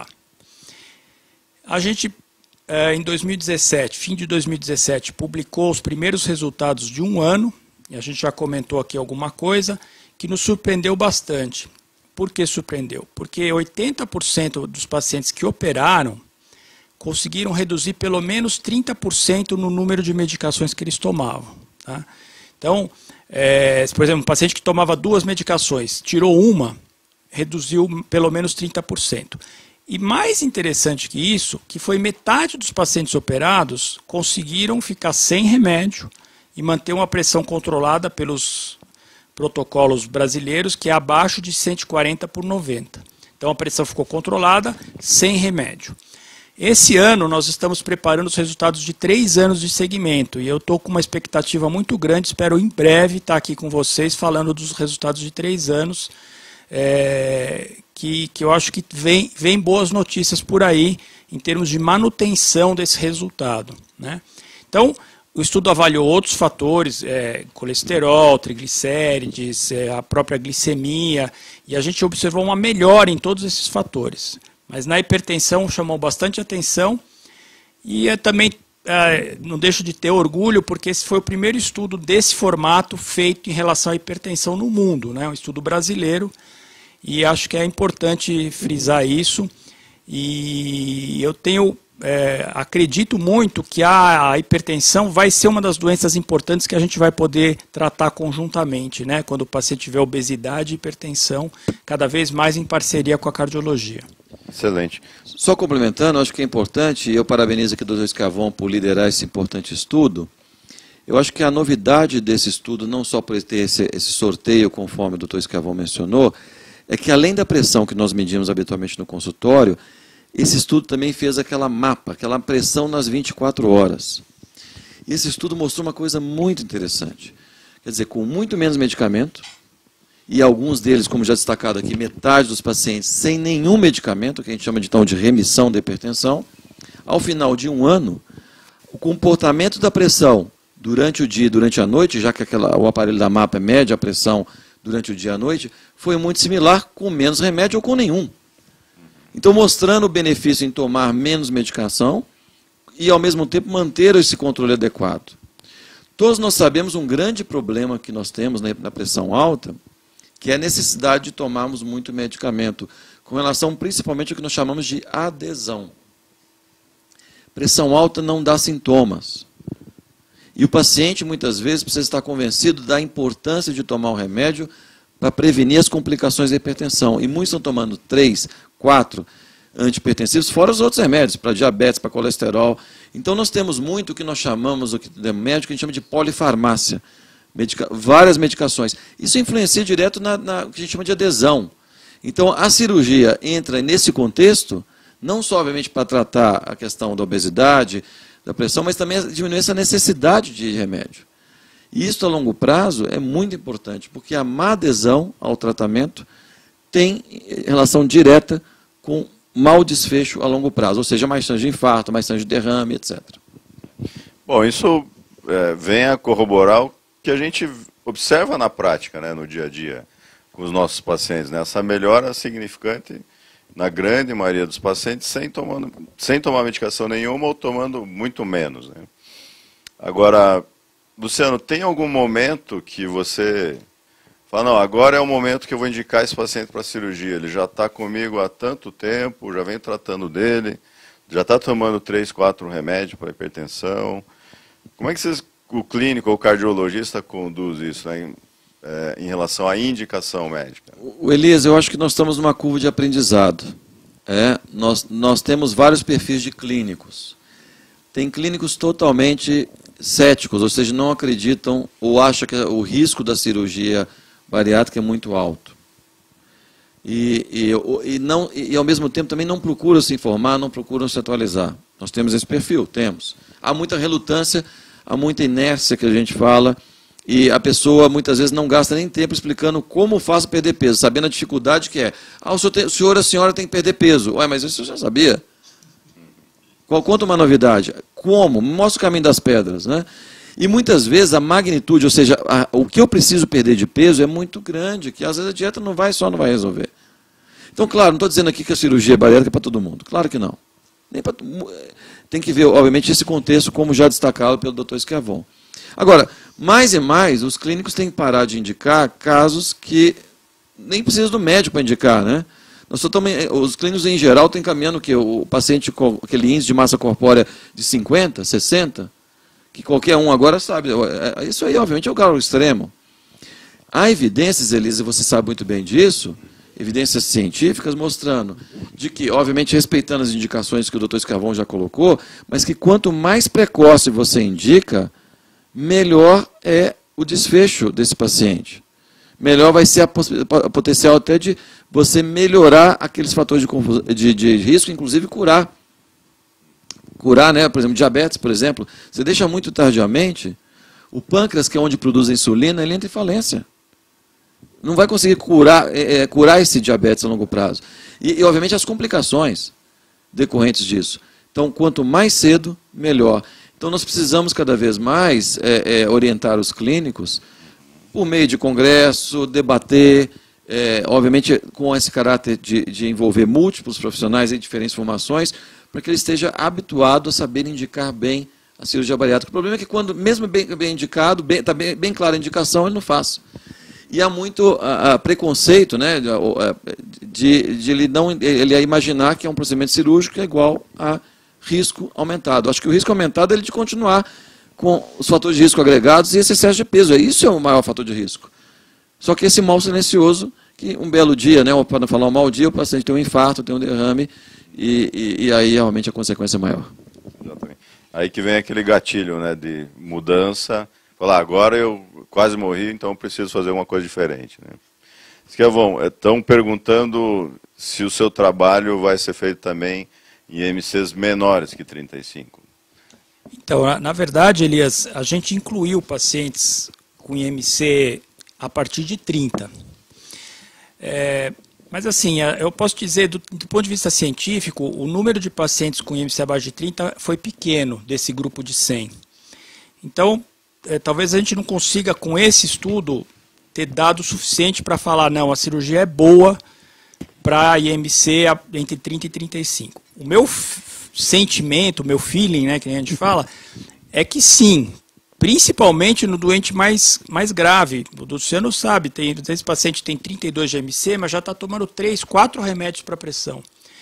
A gente, é, em dois mil e dezessete, fim de dois mil e dezessete, publicou os primeiros resultados de um ano, e a gente já comentou aqui alguma coisa, que nos surpreendeu bastante. Por que surpreendeu? Porque oitenta por cento dos pacientes que operaram conseguiram reduzir pelo menos trinta por cento no número de medicações que eles tomavam. Tá? Então, é, por exemplo, um paciente que tomava duas medicações, tirou uma, reduziu pelo menos trinta por cento. E mais interessante que isso, que foi metade dos pacientes operados conseguiram ficar sem remédio e manter uma pressão controlada pelos protocolos brasileiros, que é abaixo de cento e quarenta por noventa. Então a pressão ficou controlada, sem remédio. Esse ano nós estamos preparando os resultados de três anos de segmento, e eu estou com uma expectativa muito grande, espero em breve estar aqui com vocês falando dos resultados de três anos, é, que, que eu acho que vem, vem boas notícias por aí, em termos de manutenção desse resultado, né? Então, o estudo avaliou outros fatores, é, colesterol, triglicérides, é, a própria glicemia, e a gente observou uma melhora em todos esses fatores. Mas na hipertensão chamou bastante atenção, e eu também é, não deixo de ter orgulho, porque esse foi o primeiro estudo desse formato feito em relação à hipertensão no mundo, né? Um estudo brasileiro, e acho que é importante frisar isso, e eu tenho... É, acredito muito que a, a hipertensão vai ser uma das doenças importantes que a gente vai poder tratar conjuntamente, né? Quando o paciente tiver obesidade e hipertensão, cada vez mais em parceria com a cardiologia. Excelente. Só complementando, acho que é importante, e eu parabenizo aqui o doutor Escavon por liderar esse importante estudo. Eu acho que a novidade desse estudo, não só por ter esse, esse sorteio, conforme o doutor Escavon mencionou, é que além da pressão que nós medimos habitualmente no consultório, esse estudo também fez aquela mapa, aquela pressão nas vinte e quatro horas. E esse estudo mostrou uma coisa muito interessante. Quer dizer, com muito menos medicamento, e alguns deles, como já destacado aqui, metade dos pacientes sem nenhum medicamento, que a gente chama de, então, de remissão da hipertensão, ao final de um ano, o comportamento da pressão durante o dia e durante a noite, já que aquela, o aparelho da mapa mede a pressão durante o dia e a noite, foi muito similar, com menos remédio ou com nenhum. Então, mostrando o benefício em tomar menos medicação e, ao mesmo tempo, manter esse controle adequado. Todos nós sabemos um grande problema que nós temos na pressão alta, que é a necessidade de tomarmos muito medicamento, com relação principalmente ao que nós chamamos de adesão. Pressão alta não dá sintomas. E o paciente, muitas vezes, precisa estar convencido da importância de tomar o remédio para prevenir as complicações da hipertensão. E muitos estão tomando três, quatro antihipertensivos, fora os outros remédios, para diabetes, para colesterol. Então, nós temos muito o que nós chamamos, o que é médico, a gente chama de polifarmácia. Medica várias medicações. Isso influencia direto na, na o que a gente chama de adesão. Então, a cirurgia entra nesse contexto, não só, obviamente, para tratar a questão da obesidade, da pressão, mas também diminuir essa necessidade de remédio. E isso, a longo prazo, é muito importante, porque a má adesão ao tratamento tem relação direta com mau desfecho a longo prazo, ou seja, mais chance de infarto, mais chance de derrame, etcétera. Bom, isso é, vem a corroborar o que a gente observa na prática, né, no dia a dia, com os nossos pacientes, né, essa melhora significante na grande maioria dos pacientes sem, tomando, sem tomar medicação nenhuma ou tomando muito menos, né. Agora, Luciano, tem algum momento que você fala, não, agora é o momento que eu vou indicar esse paciente para cirurgia, ele já está comigo há tanto tempo, já venho tratando dele, já está tomando três, quatro remédios para hipertensão. Como é que vocês, o clínico ou o cardiologista conduz isso, né, em, é, em relação à indicação médica? O Elias, eu acho que nós estamos numa curva de aprendizado. É, nós, nós temos vários perfis de clínicos. Tem clínicos totalmente céticos, ou seja, não acreditam ou acham que o risco da cirurgia bariátrica é muito alto. E, e, e, não, e, ao mesmo tempo, também não procuram se informar, não procuram se atualizar. Nós temos esse perfil, temos. Há muita relutância, há muita inércia que a gente fala, e a pessoa muitas vezes não gasta nem tempo explicando como faz perder peso, sabendo a dificuldade que é. Ah, o senhor, tem, o senhor e a senhora tem que perder peso. Ué, mas isso eu já sabia. Qual, conta uma novidade. Como? Mostra o caminho das pedras, né? E muitas vezes a magnitude, ou seja, a, o que eu preciso perder de peso é muito grande, que às vezes a dieta não vai só não vai resolver. Então, claro, não estou dizendo aqui que a cirurgia bariátrica é para todo mundo. Claro que não. Nem pra, tem que ver, obviamente, esse contexto, como já destacado pelo doutor Escavon. Agora, mais e mais, os clínicos têm que parar de indicar casos que nem precisam do médico para indicar, né? Nós só também, os clínicos, em geral, estão encaminhando que o paciente com aquele índice de massa corpórea de cinquenta, sessenta, que qualquer um agora sabe. Isso aí, obviamente, é o grau extremo. Há evidências, Elisa, você sabe muito bem disso, evidências científicas mostrando de que, obviamente, respeitando as indicações que o doutor Escavon já colocou, mas que quanto mais precoce você indica, melhor é o desfecho desse paciente. Melhor vai ser a, a potencial até de você melhorar aqueles fatores de, de, de risco, inclusive curar. Curar, né? Por exemplo, diabetes, por exemplo. Você deixa muito tardiamente, o pâncreas, que é onde produz a insulina, ele entra em falência. Não vai conseguir curar, é, curar esse diabetes a longo prazo. E, e, obviamente, as complicações decorrentes disso. Então, quanto mais cedo, melhor. Então, nós precisamos cada vez mais é, é, orientar os clínicos por meio de congresso, debater, é, obviamente com esse caráter de, de envolver múltiplos profissionais em diferentes formações, para que ele esteja habituado a saber indicar bem a cirurgia bariátrica. O problema é que quando, mesmo bem, bem indicado, está bem, tá bem, bem clara a indicação, ele não faz. E há muito a, a preconceito, né, de, de ele, não, ele imaginar que é um procedimento cirúrgico que é igual a risco aumentado. Acho que o risco aumentado é ele de continuar com os fatores de risco agregados e esse excesso de peso. Isso é o maior fator de risco. Só que esse mal silencioso, que um belo dia, né, para não falar um mau dia, o paciente tem um infarto, tem um derrame, e, e, e aí realmente a consequência é maior. Exatamente. Aí que vem aquele gatilho, né, de mudança, falar, agora eu quase morri, então eu preciso fazer uma coisa diferente. Né? Esquiavon, estão perguntando se o seu trabalho vai ser feito também em I M Cs menores que trinta e cinco. Então, na, na verdade, Elias, a gente incluiu pacientes com I M C a partir de trinta. É, mas assim, eu posso dizer, do, do ponto de vista científico, o número de pacientes com I M C abaixo de trinta foi pequeno desse grupo de cem. Então, é, talvez a gente não consiga, com esse estudo, ter dado o suficiente para falar, não, a cirurgia é boa para I M C entre trinta e trinta e cinco. O meu sentimento, o meu feeling, né, que a gente fala, é que sim, principalmente no doente mais, mais grave. O Luciano sabe, tem, esse paciente tem trinta e dois de I M C, mas já está tomando três, quatro remédios para pressão.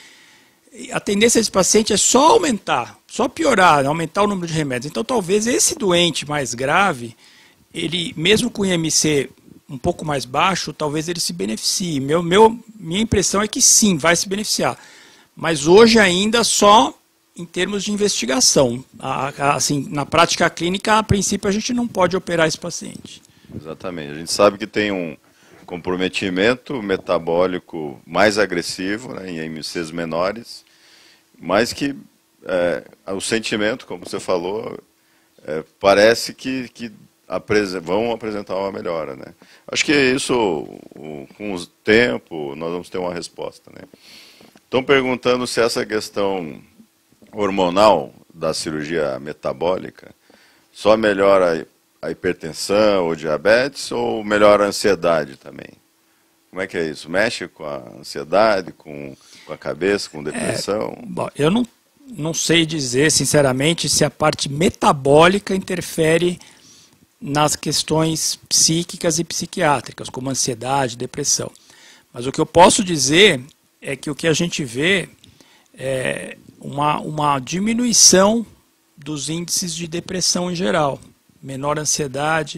A tendência desse paciente é só aumentar, só piorar, aumentar o número de remédios. Então, talvez esse doente mais grave, ele, mesmo com I M C um pouco mais baixo, talvez ele se beneficie. Meu, meu, minha impressão é que sim, vai se beneficiar. Mas hoje ainda só em termos de investigação. A, a, assim, na prática clínica, a princípio, a gente não pode operar esse paciente. Exatamente. A gente sabe que tem um comprometimento metabólico mais agressivo, né, em I M Cs menores, mas que é, o sentimento, como você falou, é, parece que, que apres vão apresentar uma melhora. Né? Acho que isso, o, com o tempo, nós vamos ter uma resposta. Né? Estão perguntando se essa questão hormonal da cirurgia metabólica só melhora a hipertensão ou diabetes ou melhora a ansiedade também? Como é que é isso? Mexe com a ansiedade, com, com a cabeça, com depressão? É, bom, eu não, não sei dizer, sinceramente, se a parte metabólica interfere nas questões psíquicas e psiquiátricas, como ansiedade, depressão. Mas o que eu posso dizer é que o que a gente vê é uma, uma diminuição dos índices de depressão em geral, menor ansiedade.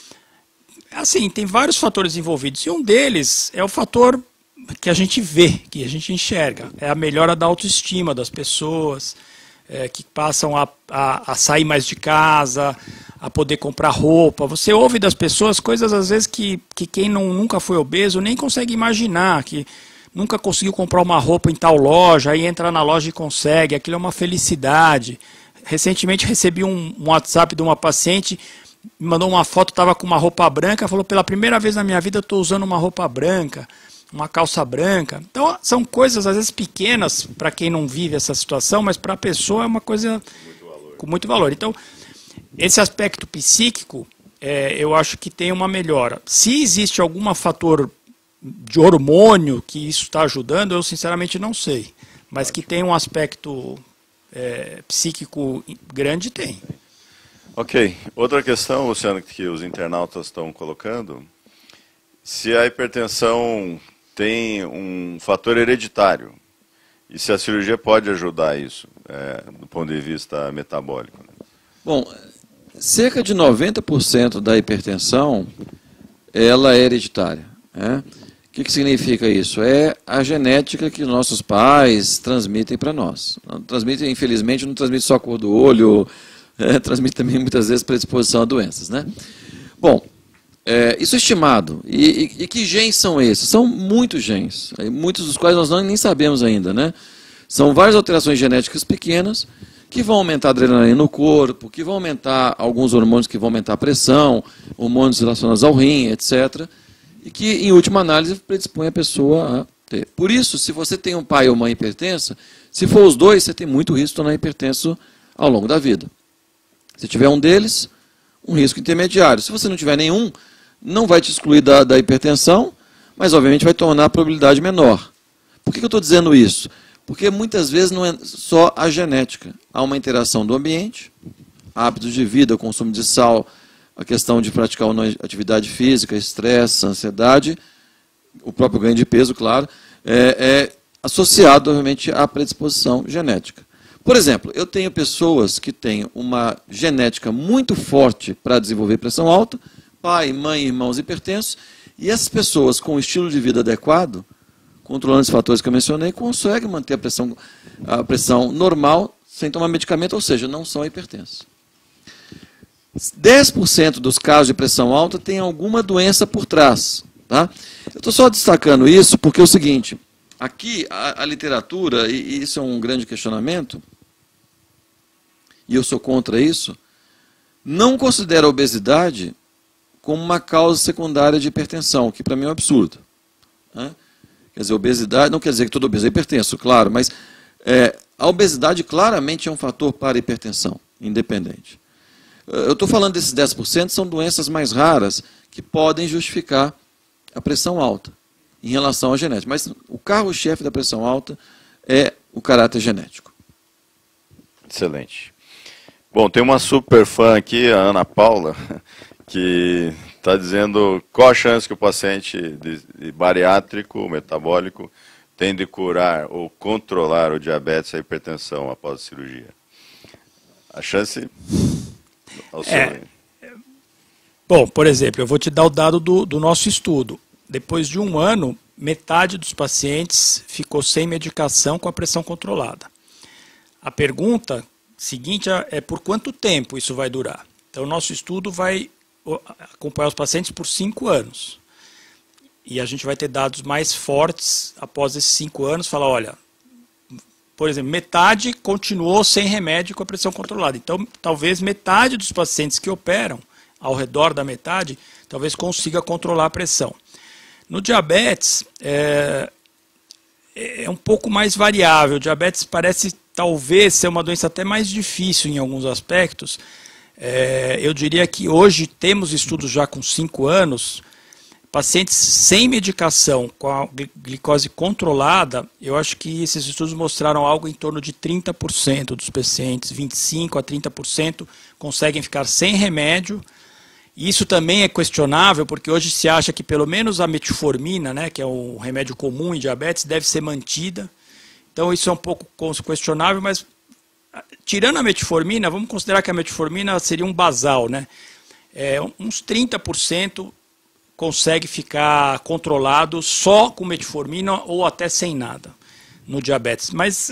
Assim, tem vários fatores envolvidos, e um deles é o fator que a gente vê, que a gente enxerga, é a melhora da autoestima das pessoas, é, que passam a, a, a sair mais de casa, a poder comprar roupa. Você ouve das pessoas coisas, às vezes, que, que quem não, nunca foi obeso nem consegue imaginar, que nunca conseguiu comprar uma roupa em tal loja, aí entra na loja e consegue, aquilo é uma felicidade. Recentemente recebi um, um WhatsApp de uma paciente, me mandou uma foto, estava com uma roupa branca, falou, pela primeira vez na minha vida eu estou usando uma roupa branca, uma calça branca. Então são coisas às vezes pequenas para quem não vive essa situação, mas para a pessoa é uma coisa muito com muito valor. Então esse aspecto psíquico, é, eu acho que tem uma melhora. Se existe algum fator de hormônio que isso está ajudando, eu sinceramente não sei. Mas que tem um aspecto é, psíquico grande, tem. Ok. Outra questão, Luciano, que os internautas estão colocando, se a hipertensão tem um fator hereditário, e se a cirurgia pode ajudar isso, é, do ponto de vista metabólico. Né? Bom, cerca de noventa por cento da hipertensão, ela é hereditária. Né? O que, que significa isso? É a genética que nossos pais transmitem para nós. Não transmitem, infelizmente, não transmite só a cor do olho, é, transmite também muitas vezes predisposição a doenças, né? Bom, é, isso é estimado. E, e, e que genes são esses? São muitos genes, muitos dos quais nós não, nem sabemos ainda, né? São várias alterações genéticas pequenas que vão aumentar a adrenalina no corpo, que vão aumentar alguns hormônios que vão aumentar a pressão, hormônios relacionados ao rim, etcétera. E que, em última análise, predispõe a pessoa a ter. Por isso, se você tem um pai ou mãe hipertensa, se for os dois, você tem muito risco de tornar hipertenso ao longo da vida. Se tiver um deles, um risco intermediário. Se você não tiver nenhum, não vai te excluir da, da hipertensão, mas, obviamente, vai tornar a probabilidade menor. Por que eu estou dizendo isso? Porque muitas vezes não é só a genética. Há uma interação do ambiente, hábitos de vida, consumo de sal, a questão de praticar uma atividade física, estresse, ansiedade, o próprio ganho de peso, claro, é, é associado, obviamente, à predisposição genética. Por exemplo, eu tenho pessoas que têm uma genética muito forte para desenvolver pressão alta, pai, mãe, irmãos hipertensos, e essas pessoas com um estilo de vida adequado, controlando os fatores que eu mencionei, conseguem manter a pressão, a pressão normal sem tomar medicamento, ou seja, não são hipertensos. dez por cento dos casos de pressão alta tem alguma doença por trás. Tá? Eu estou só destacando isso porque é o seguinte, aqui a, a literatura, e, e isso é um grande questionamento, e eu sou contra isso, não considera a obesidade como uma causa secundária de hipertensão, que para mim é um absurdo. Né? Quer dizer, obesidade, não quer dizer que todo obeso é hipertenso, claro, mas é, a obesidade claramente é um fator para a hipertensão, independente. Eu estou falando desses dez por cento, são doenças mais raras que podem justificar a pressão alta em relação à genética. Mas o carro-chefe da pressão alta é o caráter genético. Excelente. Bom, tem uma super fã aqui, a Ana Paula, que está dizendo qual a chance que o paciente de, de bariátrico, metabólico, tem de curar ou controlar o diabetes e a hipertensão após a cirurgia. A chance... É, bom, por exemplo, eu vou te dar o dado do, do nosso estudo. Depois de um ano, metade dos pacientes ficou sem medicação com a pressão controlada. A pergunta seguinte é, é por quanto tempo isso vai durar. Então, o nosso estudo vai acompanhar os pacientes por cinco anos. E a gente vai ter dados mais fortes após esses cinco anos, falar, olha... Por exemplo, metade continuou sem remédio com a pressão controlada. Então, talvez metade dos pacientes que operam, ao redor da metade, talvez consiga controlar a pressão. No diabetes, é, é um pouco mais variável. O diabetes parece, talvez, ser uma doença até mais difícil em alguns aspectos. É, eu diria que hoje temos estudos já com cinco anos, pacientes sem medicação, com a glicose controlada, eu acho que esses estudos mostraram algo em torno de trinta por cento dos pacientes, vinte e cinco por cento a trinta por cento conseguem ficar sem remédio. Isso também é questionável, porque hoje se acha que pelo menos a metformina, né, que é um remédio comum em diabetes, deve ser mantida. Então isso é um pouco questionável, mas tirando a metformina, vamos considerar que a metformina seria um basal, né? É, uns trinta por cento consegue ficar controlado só com metformina ou até sem nada no diabetes. Mas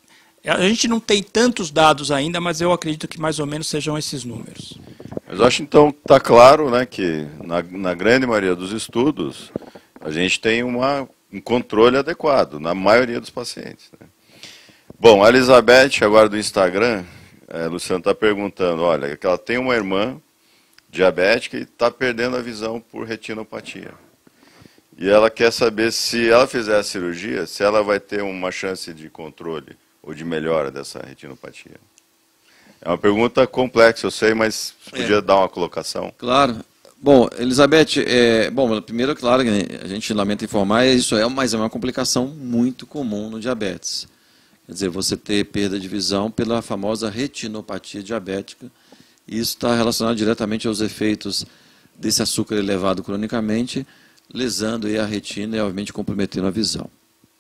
a gente não tem tantos dados ainda, mas eu acredito que mais ou menos sejam esses números. Mas eu acho então está claro, né, que na, na grande maioria dos estudos a gente tem uma, um controle adequado na maioria dos pacientes. Né? Bom, a Elizabeth, agora do Instagram, é, Luciano está perguntando, olha, que ela tem uma irmã diabética e está perdendo a visão por retinopatia. E ela quer saber se ela fizer a cirurgia, se ela vai ter uma chance de controle ou de melhora dessa retinopatia. É uma pergunta complexa, eu sei, mas podia é. dar uma colocação. Claro. Bom, Elizabeth, é, bom, primeiro, claro, a gente lamenta informar, isso é, mas é uma complicação muito comum no diabetes. Quer dizer, você ter perda de visão pela famosa retinopatia diabética. Isso está relacionado diretamente aos efeitos desse açúcar elevado cronicamente, lesando aí a retina e, obviamente, comprometendo a visão.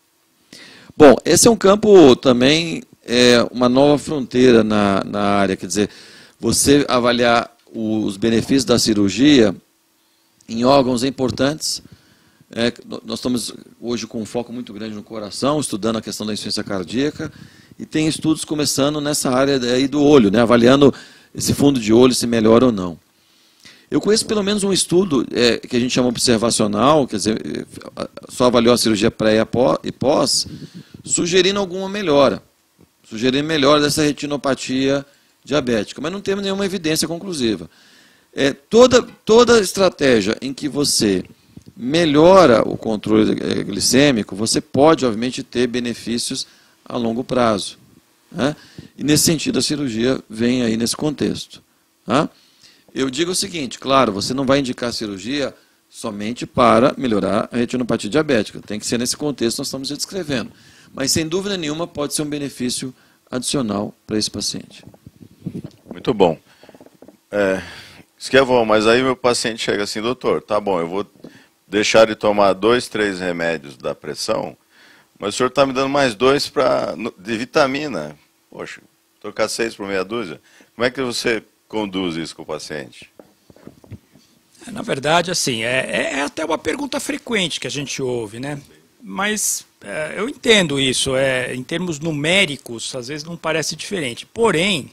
Bom, esse é um campo também, é, uma nova fronteira na, na área, quer dizer, você avaliar os benefícios da cirurgia em órgãos importantes. É, nós estamos hoje com um foco muito grande no coração, estudando a questão da insuficiência cardíaca, e tem estudos começando nessa área aí do olho, né, avaliando esse fundo de olho se melhora ou não. Eu conheço pelo menos um estudo é, que a gente chama observacional, quer dizer, só avaliou a cirurgia pré e pós, sugerindo alguma melhora, sugerindo melhora dessa retinopatia diabética, mas não temos nenhuma evidência conclusiva. É, toda, toda estratégia em que você melhora o controle glicêmico, você pode, obviamente, ter benefícios a longo prazo. Né? E, nesse sentido, a cirurgia vem aí nesse contexto. Tá? Eu digo o seguinte, claro, você não vai indicar a cirurgia somente para melhorar a retinopatia diabética. Tem que ser nesse contexto que nós estamos descrevendo. Mas, sem dúvida nenhuma, pode ser um benefício adicional para esse paciente. Muito bom. É, Esquiavon, mas aí meu paciente chega assim, doutor, tá bom, eu vou deixar de tomar dois, três remédios da pressão, mas o senhor está me dando mais dois pra, de vitamina. Poxa, trocar seis por meia dúzia. Como é que você conduz isso com o paciente? Na verdade, assim, é, é até uma pergunta frequente que a gente ouve, né? Mas é, eu entendo isso, é, em termos numéricos, às vezes não parece diferente. Porém,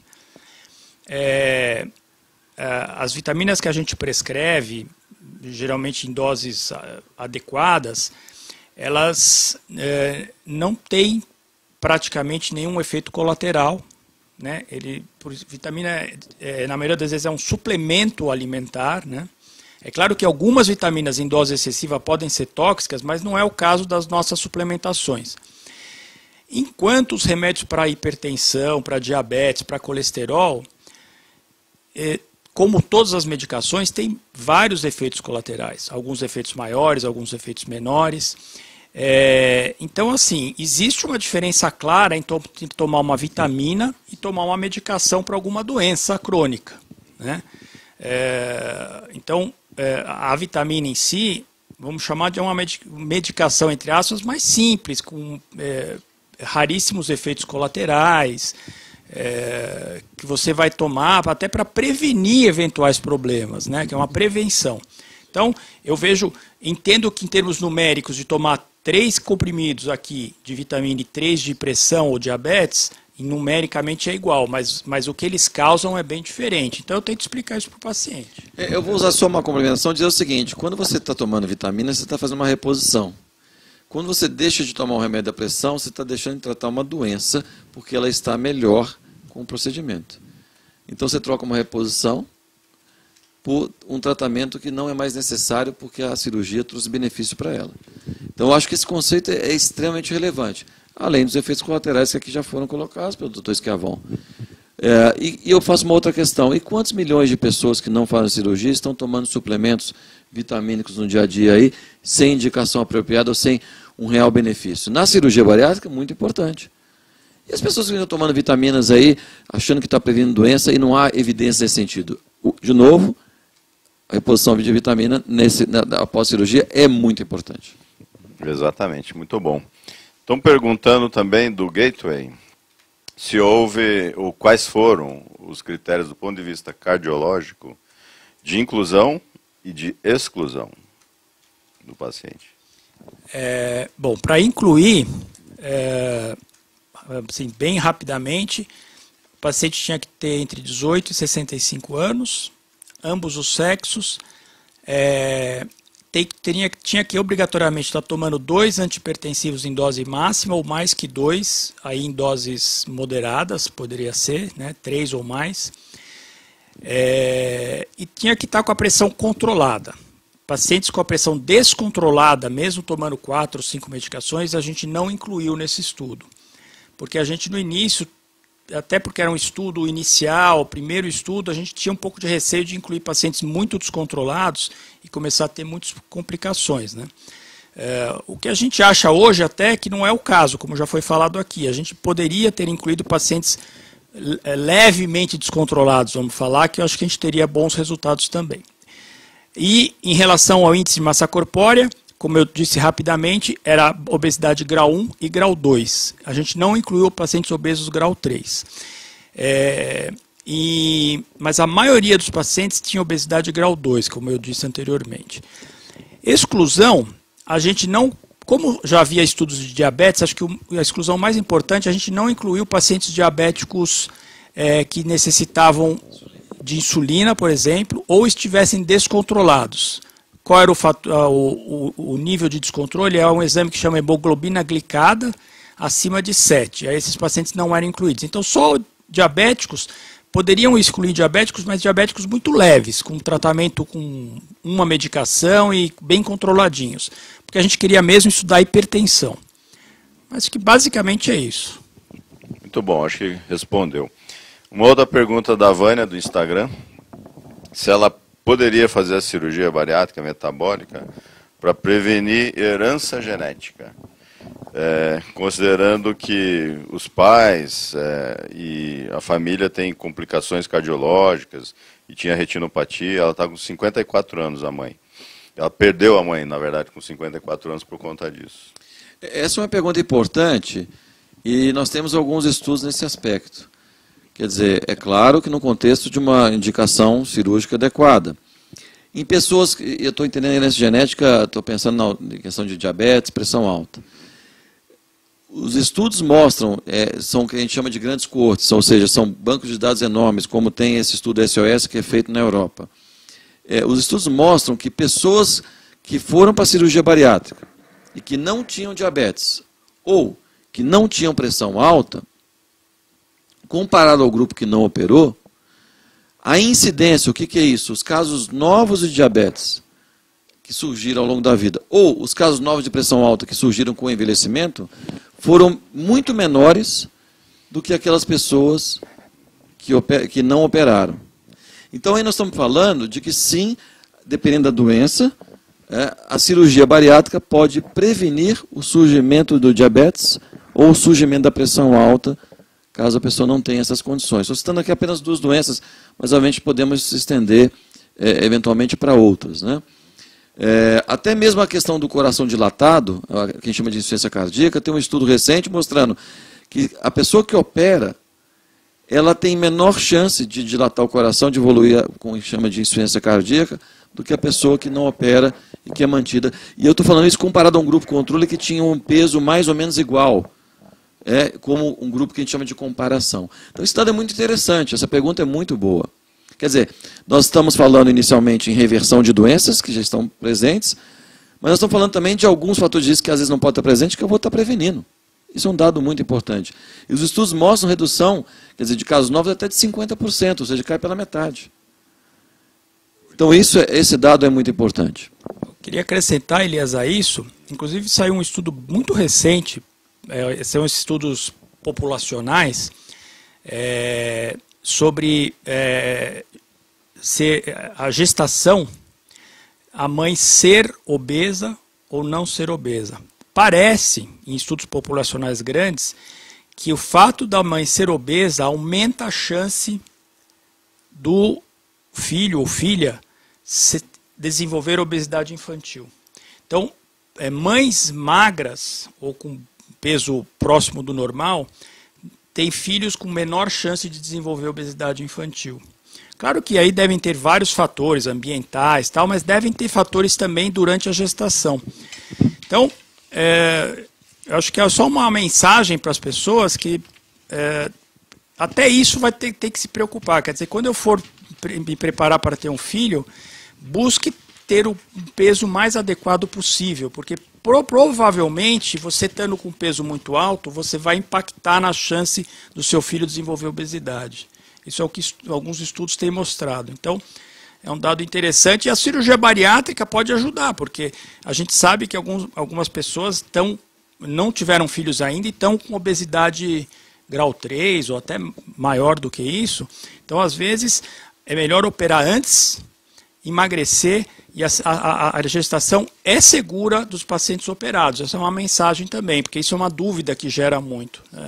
é, é, as vitaminas que a gente prescreve, geralmente em doses adequadas, elas é, não têm praticamente nenhum efeito colateral. Né? Ele, por, vitamina, é, na maioria das vezes, é um suplemento alimentar. Né? É claro que algumas vitaminas em dose excessiva podem ser tóxicas, mas não é o caso das nossas suplementações. Enquanto os remédios para hipertensão, para diabetes, para colesterol, é, como todas as medicações, têm vários efeitos colaterais. Alguns efeitos maiores, alguns efeitos menores. É, então, assim, existe uma diferença clara entre tomar uma vitamina e tomar uma medicação para alguma doença crônica. Né? É, então, é, a vitamina em si, vamos chamar de uma medicação, entre aspas, mais simples, com é, raríssimos efeitos colaterais, é, que você vai tomar até para prevenir eventuais problemas, né? Que é uma prevenção. Então, eu vejo, entendo que em termos numéricos, de tomar três comprimidos aqui de vitamina e três de pressão ou diabetes, numericamente é igual, mas, mas o que eles causam é bem diferente. Então eu tento explicar isso para o paciente. Eu vou usar só uma complementação e dizer o seguinte, quando você está tomando vitamina, você está fazendo uma reposição. Quando você deixa de tomar um remédio da pressão, você está deixando de tratar uma doença, porque ela está melhor com o procedimento. Então você troca uma reposição por um tratamento que não é mais necessário porque a cirurgia trouxe benefício para ela. Então, eu acho que esse conceito é extremamente relevante, além dos efeitos colaterais que aqui já foram colocados pelo doutor Esquiavon. É, e, e eu faço uma outra questão. E quantos milhões de pessoas que não fazem cirurgia estão tomando suplementos vitamínicos no dia a dia aí, sem indicação apropriada ou sem um real benefício? Na cirurgia bariátrica, muito importante. E as pessoas que estão tomando vitaminas aí, achando que está prevenindo doença e não há evidência nesse sentido. De novo, a reposição de vitamina nesse, na, após a cirurgia é muito importante. Exatamente, muito bom. Estão perguntando também do Gateway, se houve, ou quais foram os critérios do ponto de vista cardiológico de inclusão e de exclusão do paciente. É, bom, para incluir, é, assim, bem rapidamente, o paciente tinha que ter entre dezoito e sessenta e cinco anos, ambos os sexos, é, tem, teria, tinha que obrigatoriamente estar tomando dois antihipertensivos em dose máxima, ou mais que dois, aí em doses moderadas, poderia ser, né, três ou mais, é, e tinha que estar com a pressão controlada. Pacientes com a pressão descontrolada, mesmo tomando quatro ou cinco medicações, a gente não incluiu nesse estudo, porque a gente no início, até porque era um estudo inicial, o primeiro estudo, a gente tinha um pouco de receio de incluir pacientes muito descontrolados e começar a ter muitas complicações. Né? É, o que a gente acha hoje até que não é o caso, como já foi falado aqui. A gente poderia ter incluído pacientes levemente descontrolados, vamos falar, que eu acho que a gente teria bons resultados também. E em relação ao índice de massa corpórea, como eu disse rapidamente, era obesidade grau um e grau dois. A gente não incluiu pacientes obesos grau três. É, e, mas a maioria dos pacientes tinha obesidade grau dois, como eu disse anteriormente. Exclusão, a gente não, como já havia estudos de diabetes, acho que a exclusão mais importante, a gente não incluiu pacientes diabéticos é, que necessitavam de insulina, por exemplo, ou estivessem descontrolados. Qual era o, fator, o, o, o nível de descontrole? É um exame que chama hemoglobina glicada acima de sete. Aí esses pacientes não eram incluídos. Então, só diabéticos, poderiam excluir diabéticos, mas diabéticos muito leves, com tratamento com uma medicação e bem controladinhos. Porque a gente queria mesmo estudar hipertensão. Mas que basicamente é isso. Muito bom, acho que respondeu. Uma outra pergunta da Vânia, do Instagram. Se ela poderia fazer a cirurgia bariátrica metabólica para prevenir herança genética. É, considerando que os pais é, e a família têm complicações cardiológicas e tinha retinopatia, ela está com cinquenta e quatro anos, a mãe. Ela perdeu a mãe, na verdade, com cinquenta e quatro anos por conta disso. Essa é uma pergunta importante e nós temos alguns estudos nesse aspecto. Quer dizer, é claro que no contexto de uma indicação cirúrgica adequada. Em pessoas, eu estou entendendo a herança genética, estou pensando na questão de diabetes, pressão alta. Os estudos mostram, é, são o que a gente chama de grandes coortes, ou seja, são bancos de dados enormes, como tem esse estudo S O S que é feito na Europa. É, os estudos mostram que pessoas que foram para a cirurgia bariátrica e que não tinham diabetes, ou que não tinham pressão alta, comparado ao grupo que não operou, a incidência, o que, que é isso? Os casos novos de diabetes que surgiram ao longo da vida, ou os casos novos de pressão alta que surgiram com o envelhecimento, foram muito menores do que aquelas pessoas que, oper, que não operaram. Então, aí nós estamos falando de que, sim, dependendo da doença, é, a cirurgia bariátrica pode prevenir o surgimento do diabetes ou o surgimento da pressão alta, caso a pessoa não tenha essas condições. Estou citando aqui apenas duas doenças, mas obviamente podemos se estender é, eventualmente para outras, né? É, até mesmo a questão do coração dilatado, que a gente chama de insuficiência cardíaca, tem um estudo recente mostrando que a pessoa que opera, ela tem menor chance de dilatar o coração, de evoluir com o que chama de insuficiência cardíaca, do que a pessoa que não opera e que é mantida. E eu estou falando isso comparado a um grupo controle que tinha um peso mais ou menos igual, é, como um grupo que a gente chama de comparação. Então esse dado é muito interessante, essa pergunta é muito boa. Quer dizer, nós estamos falando inicialmente em reversão de doenças que já estão presentes, mas nós estamos falando também de alguns fatores de risco que às vezes não podem estar presentes, que eu vou estar prevenindo. Isso é um dado muito importante. E os estudos mostram redução, quer dizer, de casos novos até de cinquenta por cento, ou seja, cai pela metade. Então isso, esse dado é muito importante. Eu queria acrescentar, Elias, a isso, inclusive saiu um estudo muito recente, é, são estudos populacionais, é, sobre é, ser, a gestação, a mãe ser obesa ou não ser obesa. Parece, em estudos populacionais grandes, que o fato da mãe ser obesa aumenta a chance do filho ou filha se desenvolver obesidade infantil. Então, é, mães magras ou com peso próximo do normal têm filhos com menor chance de desenvolver obesidade infantil. Claro que aí devem ter vários fatores ambientais, tal, mas devem ter fatores também durante a gestação. Então, é, eu acho que é só uma mensagem para as pessoas que é, até isso vai ter, ter que se preocupar. Quer dizer, quando eu for me preparar para ter um filho, busque ter o peso mais adequado possível, porque pro, provavelmente, você estando com peso muito alto, você vai impactar na chance do seu filho desenvolver obesidade. Isso é o que alguns estudos têm mostrado. Então, é um dado interessante. E a cirurgia bariátrica pode ajudar, porque a gente sabe que alguns, algumas pessoas tão, não tiveram filhos ainda e estão com obesidade grau três ou até maior do que isso. Então, às vezes, é melhor operar antes, emagrecer, e a, a, a gestação é segura dos pacientes operados. Essa é uma mensagem também, porque isso é uma dúvida que gera muito, né?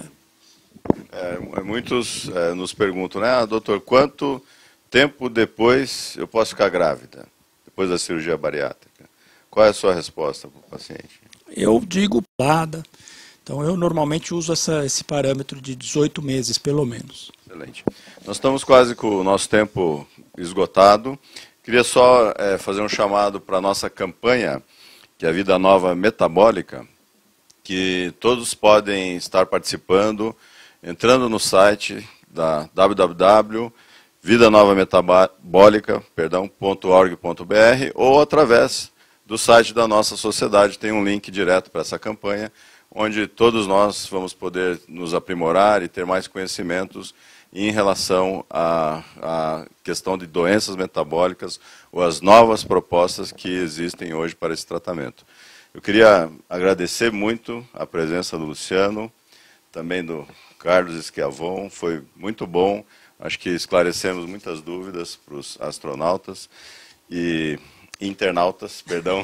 É, muitos é, nos perguntam, né, ah, doutor, quanto tempo depois eu posso ficar grávida, depois da cirurgia bariátrica? Qual é a sua resposta para o paciente? Eu digo nada. Então, eu normalmente uso essa, esse parâmetro de dezoito meses, pelo menos. Excelente. Nós estamos quase com o nosso tempo esgotado. Queria só é, fazer um chamado para a nossa campanha, que é a Vida Nova Metabólica, que todos podem estar participando, entrando no site da w w w ponto vida nova metabólica, perdão, ponto org ponto br, ou através do site da nossa sociedade. Tem um link direto para essa campanha, onde todos nós vamos poder nos aprimorar e ter mais conhecimentos em relação à, à questão de doenças metabólicas ou as novas propostas que existem hoje para esse tratamento. Eu queria agradecer muito a presença do Luciano, também do Carlos Schiavon, foi muito bom, acho que esclarecemos muitas dúvidas para os astronautas e internautas, perdão.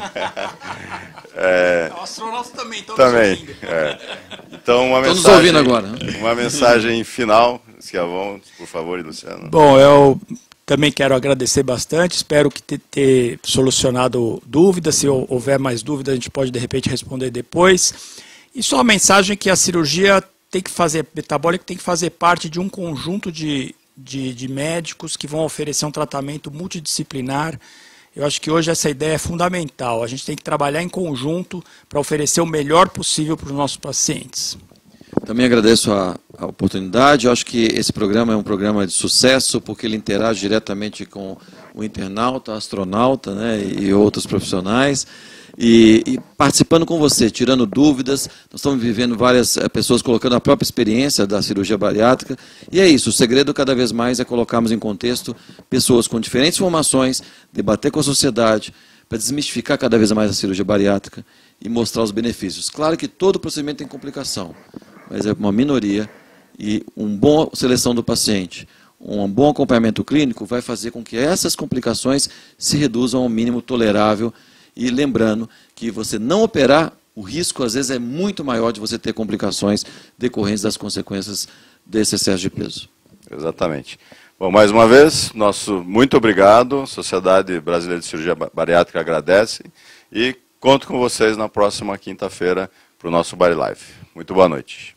é, Os astronautas também estão também, nos ouvindo. É. Então, uma Estão mensagem, nos ouvindo agora. Uma mensagem final, Schiavon, por favor, e Luciano. Bom, eu também quero agradecer bastante, espero que ter, ter solucionado dúvidas, se houver mais dúvidas a gente pode de repente responder depois. E só a mensagem que a cirurgia tem que fazer, metabólica tem que fazer parte de um conjunto de, de, de médicos que vão oferecer um tratamento multidisciplinar. Eu acho que hoje essa ideia é fundamental, a gente tem que trabalhar em conjunto para oferecer o melhor possível para os nossos pacientes. Também agradeço a, a oportunidade. Eu acho que esse programa é um programa de sucesso, porque ele interage diretamente com o internauta, astronauta, né, e outros profissionais. E, e participando com você, tirando dúvidas, nós estamos vivendo várias é, pessoas colocando a própria experiência da cirurgia bariátrica. E é isso, o segredo cada vez mais é colocarmos em contexto pessoas com diferentes formações, debater com a sociedade, para desmistificar cada vez mais a cirurgia bariátrica e mostrar os benefícios. Claro que todo procedimento tem complicação, mas é uma minoria e uma boa seleção do paciente, um bom acompanhamento clínico vai fazer com que essas complicações se reduzam ao mínimo tolerável. E lembrando que você não operar, o risco às vezes é muito maior de você ter complicações decorrentes das consequências desse excesso de peso. Exatamente. Bom, mais uma vez, nosso muito obrigado. A Sociedade Brasileira de Cirurgia Bariátrica agradece e conto com vocês na próxima quinta-feira para o nosso Body Life. Muito boa noite.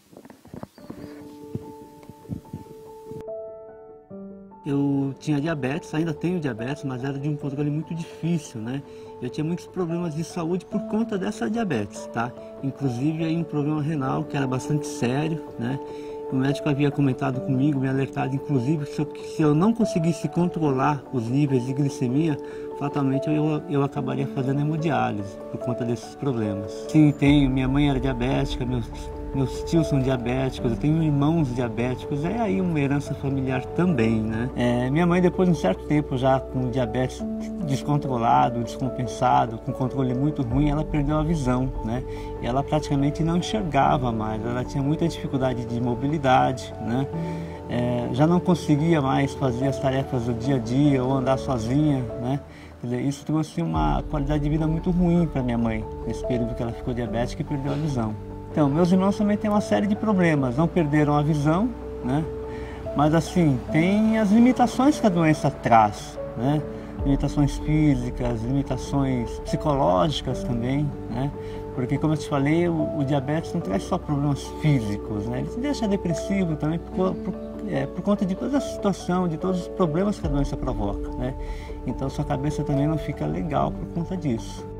Eu tinha diabetes, ainda tenho diabetes, mas era de um controle muito difícil, né? Eu tinha muitos problemas de saúde por conta dessa diabetes, tá? Inclusive aí um problema renal que era bastante sério, né? O médico havia comentado comigo, me alertado, inclusive, que se eu, que se eu não conseguisse controlar os níveis de glicemia, fatalmente eu, eu acabaria fazendo hemodiálise por conta desses problemas. Sim, tenho. Minha mãe era diabética, meus, meus tios são diabéticos, eu tenho irmãos diabéticos, é aí uma herança familiar também, né? É, minha mãe, depois de um certo tempo já com diabetes descontrolado, descompensado, com controle muito ruim, ela perdeu a visão, né? E ela praticamente não enxergava mais, ela tinha muita dificuldade de mobilidade, né? É, já não conseguia mais fazer as tarefas do dia a dia ou andar sozinha, né? Quer dizer, isso trouxe uma qualidade de vida muito ruim para minha mãe, nesse período que ela ficou diabética e perdeu a visão. Então, meus irmãos também têm uma série de problemas, não perderam a visão, né? Mas assim, tem as limitações que a doença traz, né? Limitações físicas, limitações psicológicas também, né? Porque, como eu te falei, o, o diabetes não traz só problemas físicos, né? Ele te deixa depressivo também por, por, é, por conta de toda a situação, de todos os problemas que a doença provoca, né? Então, sua cabeça também não fica legal por conta disso.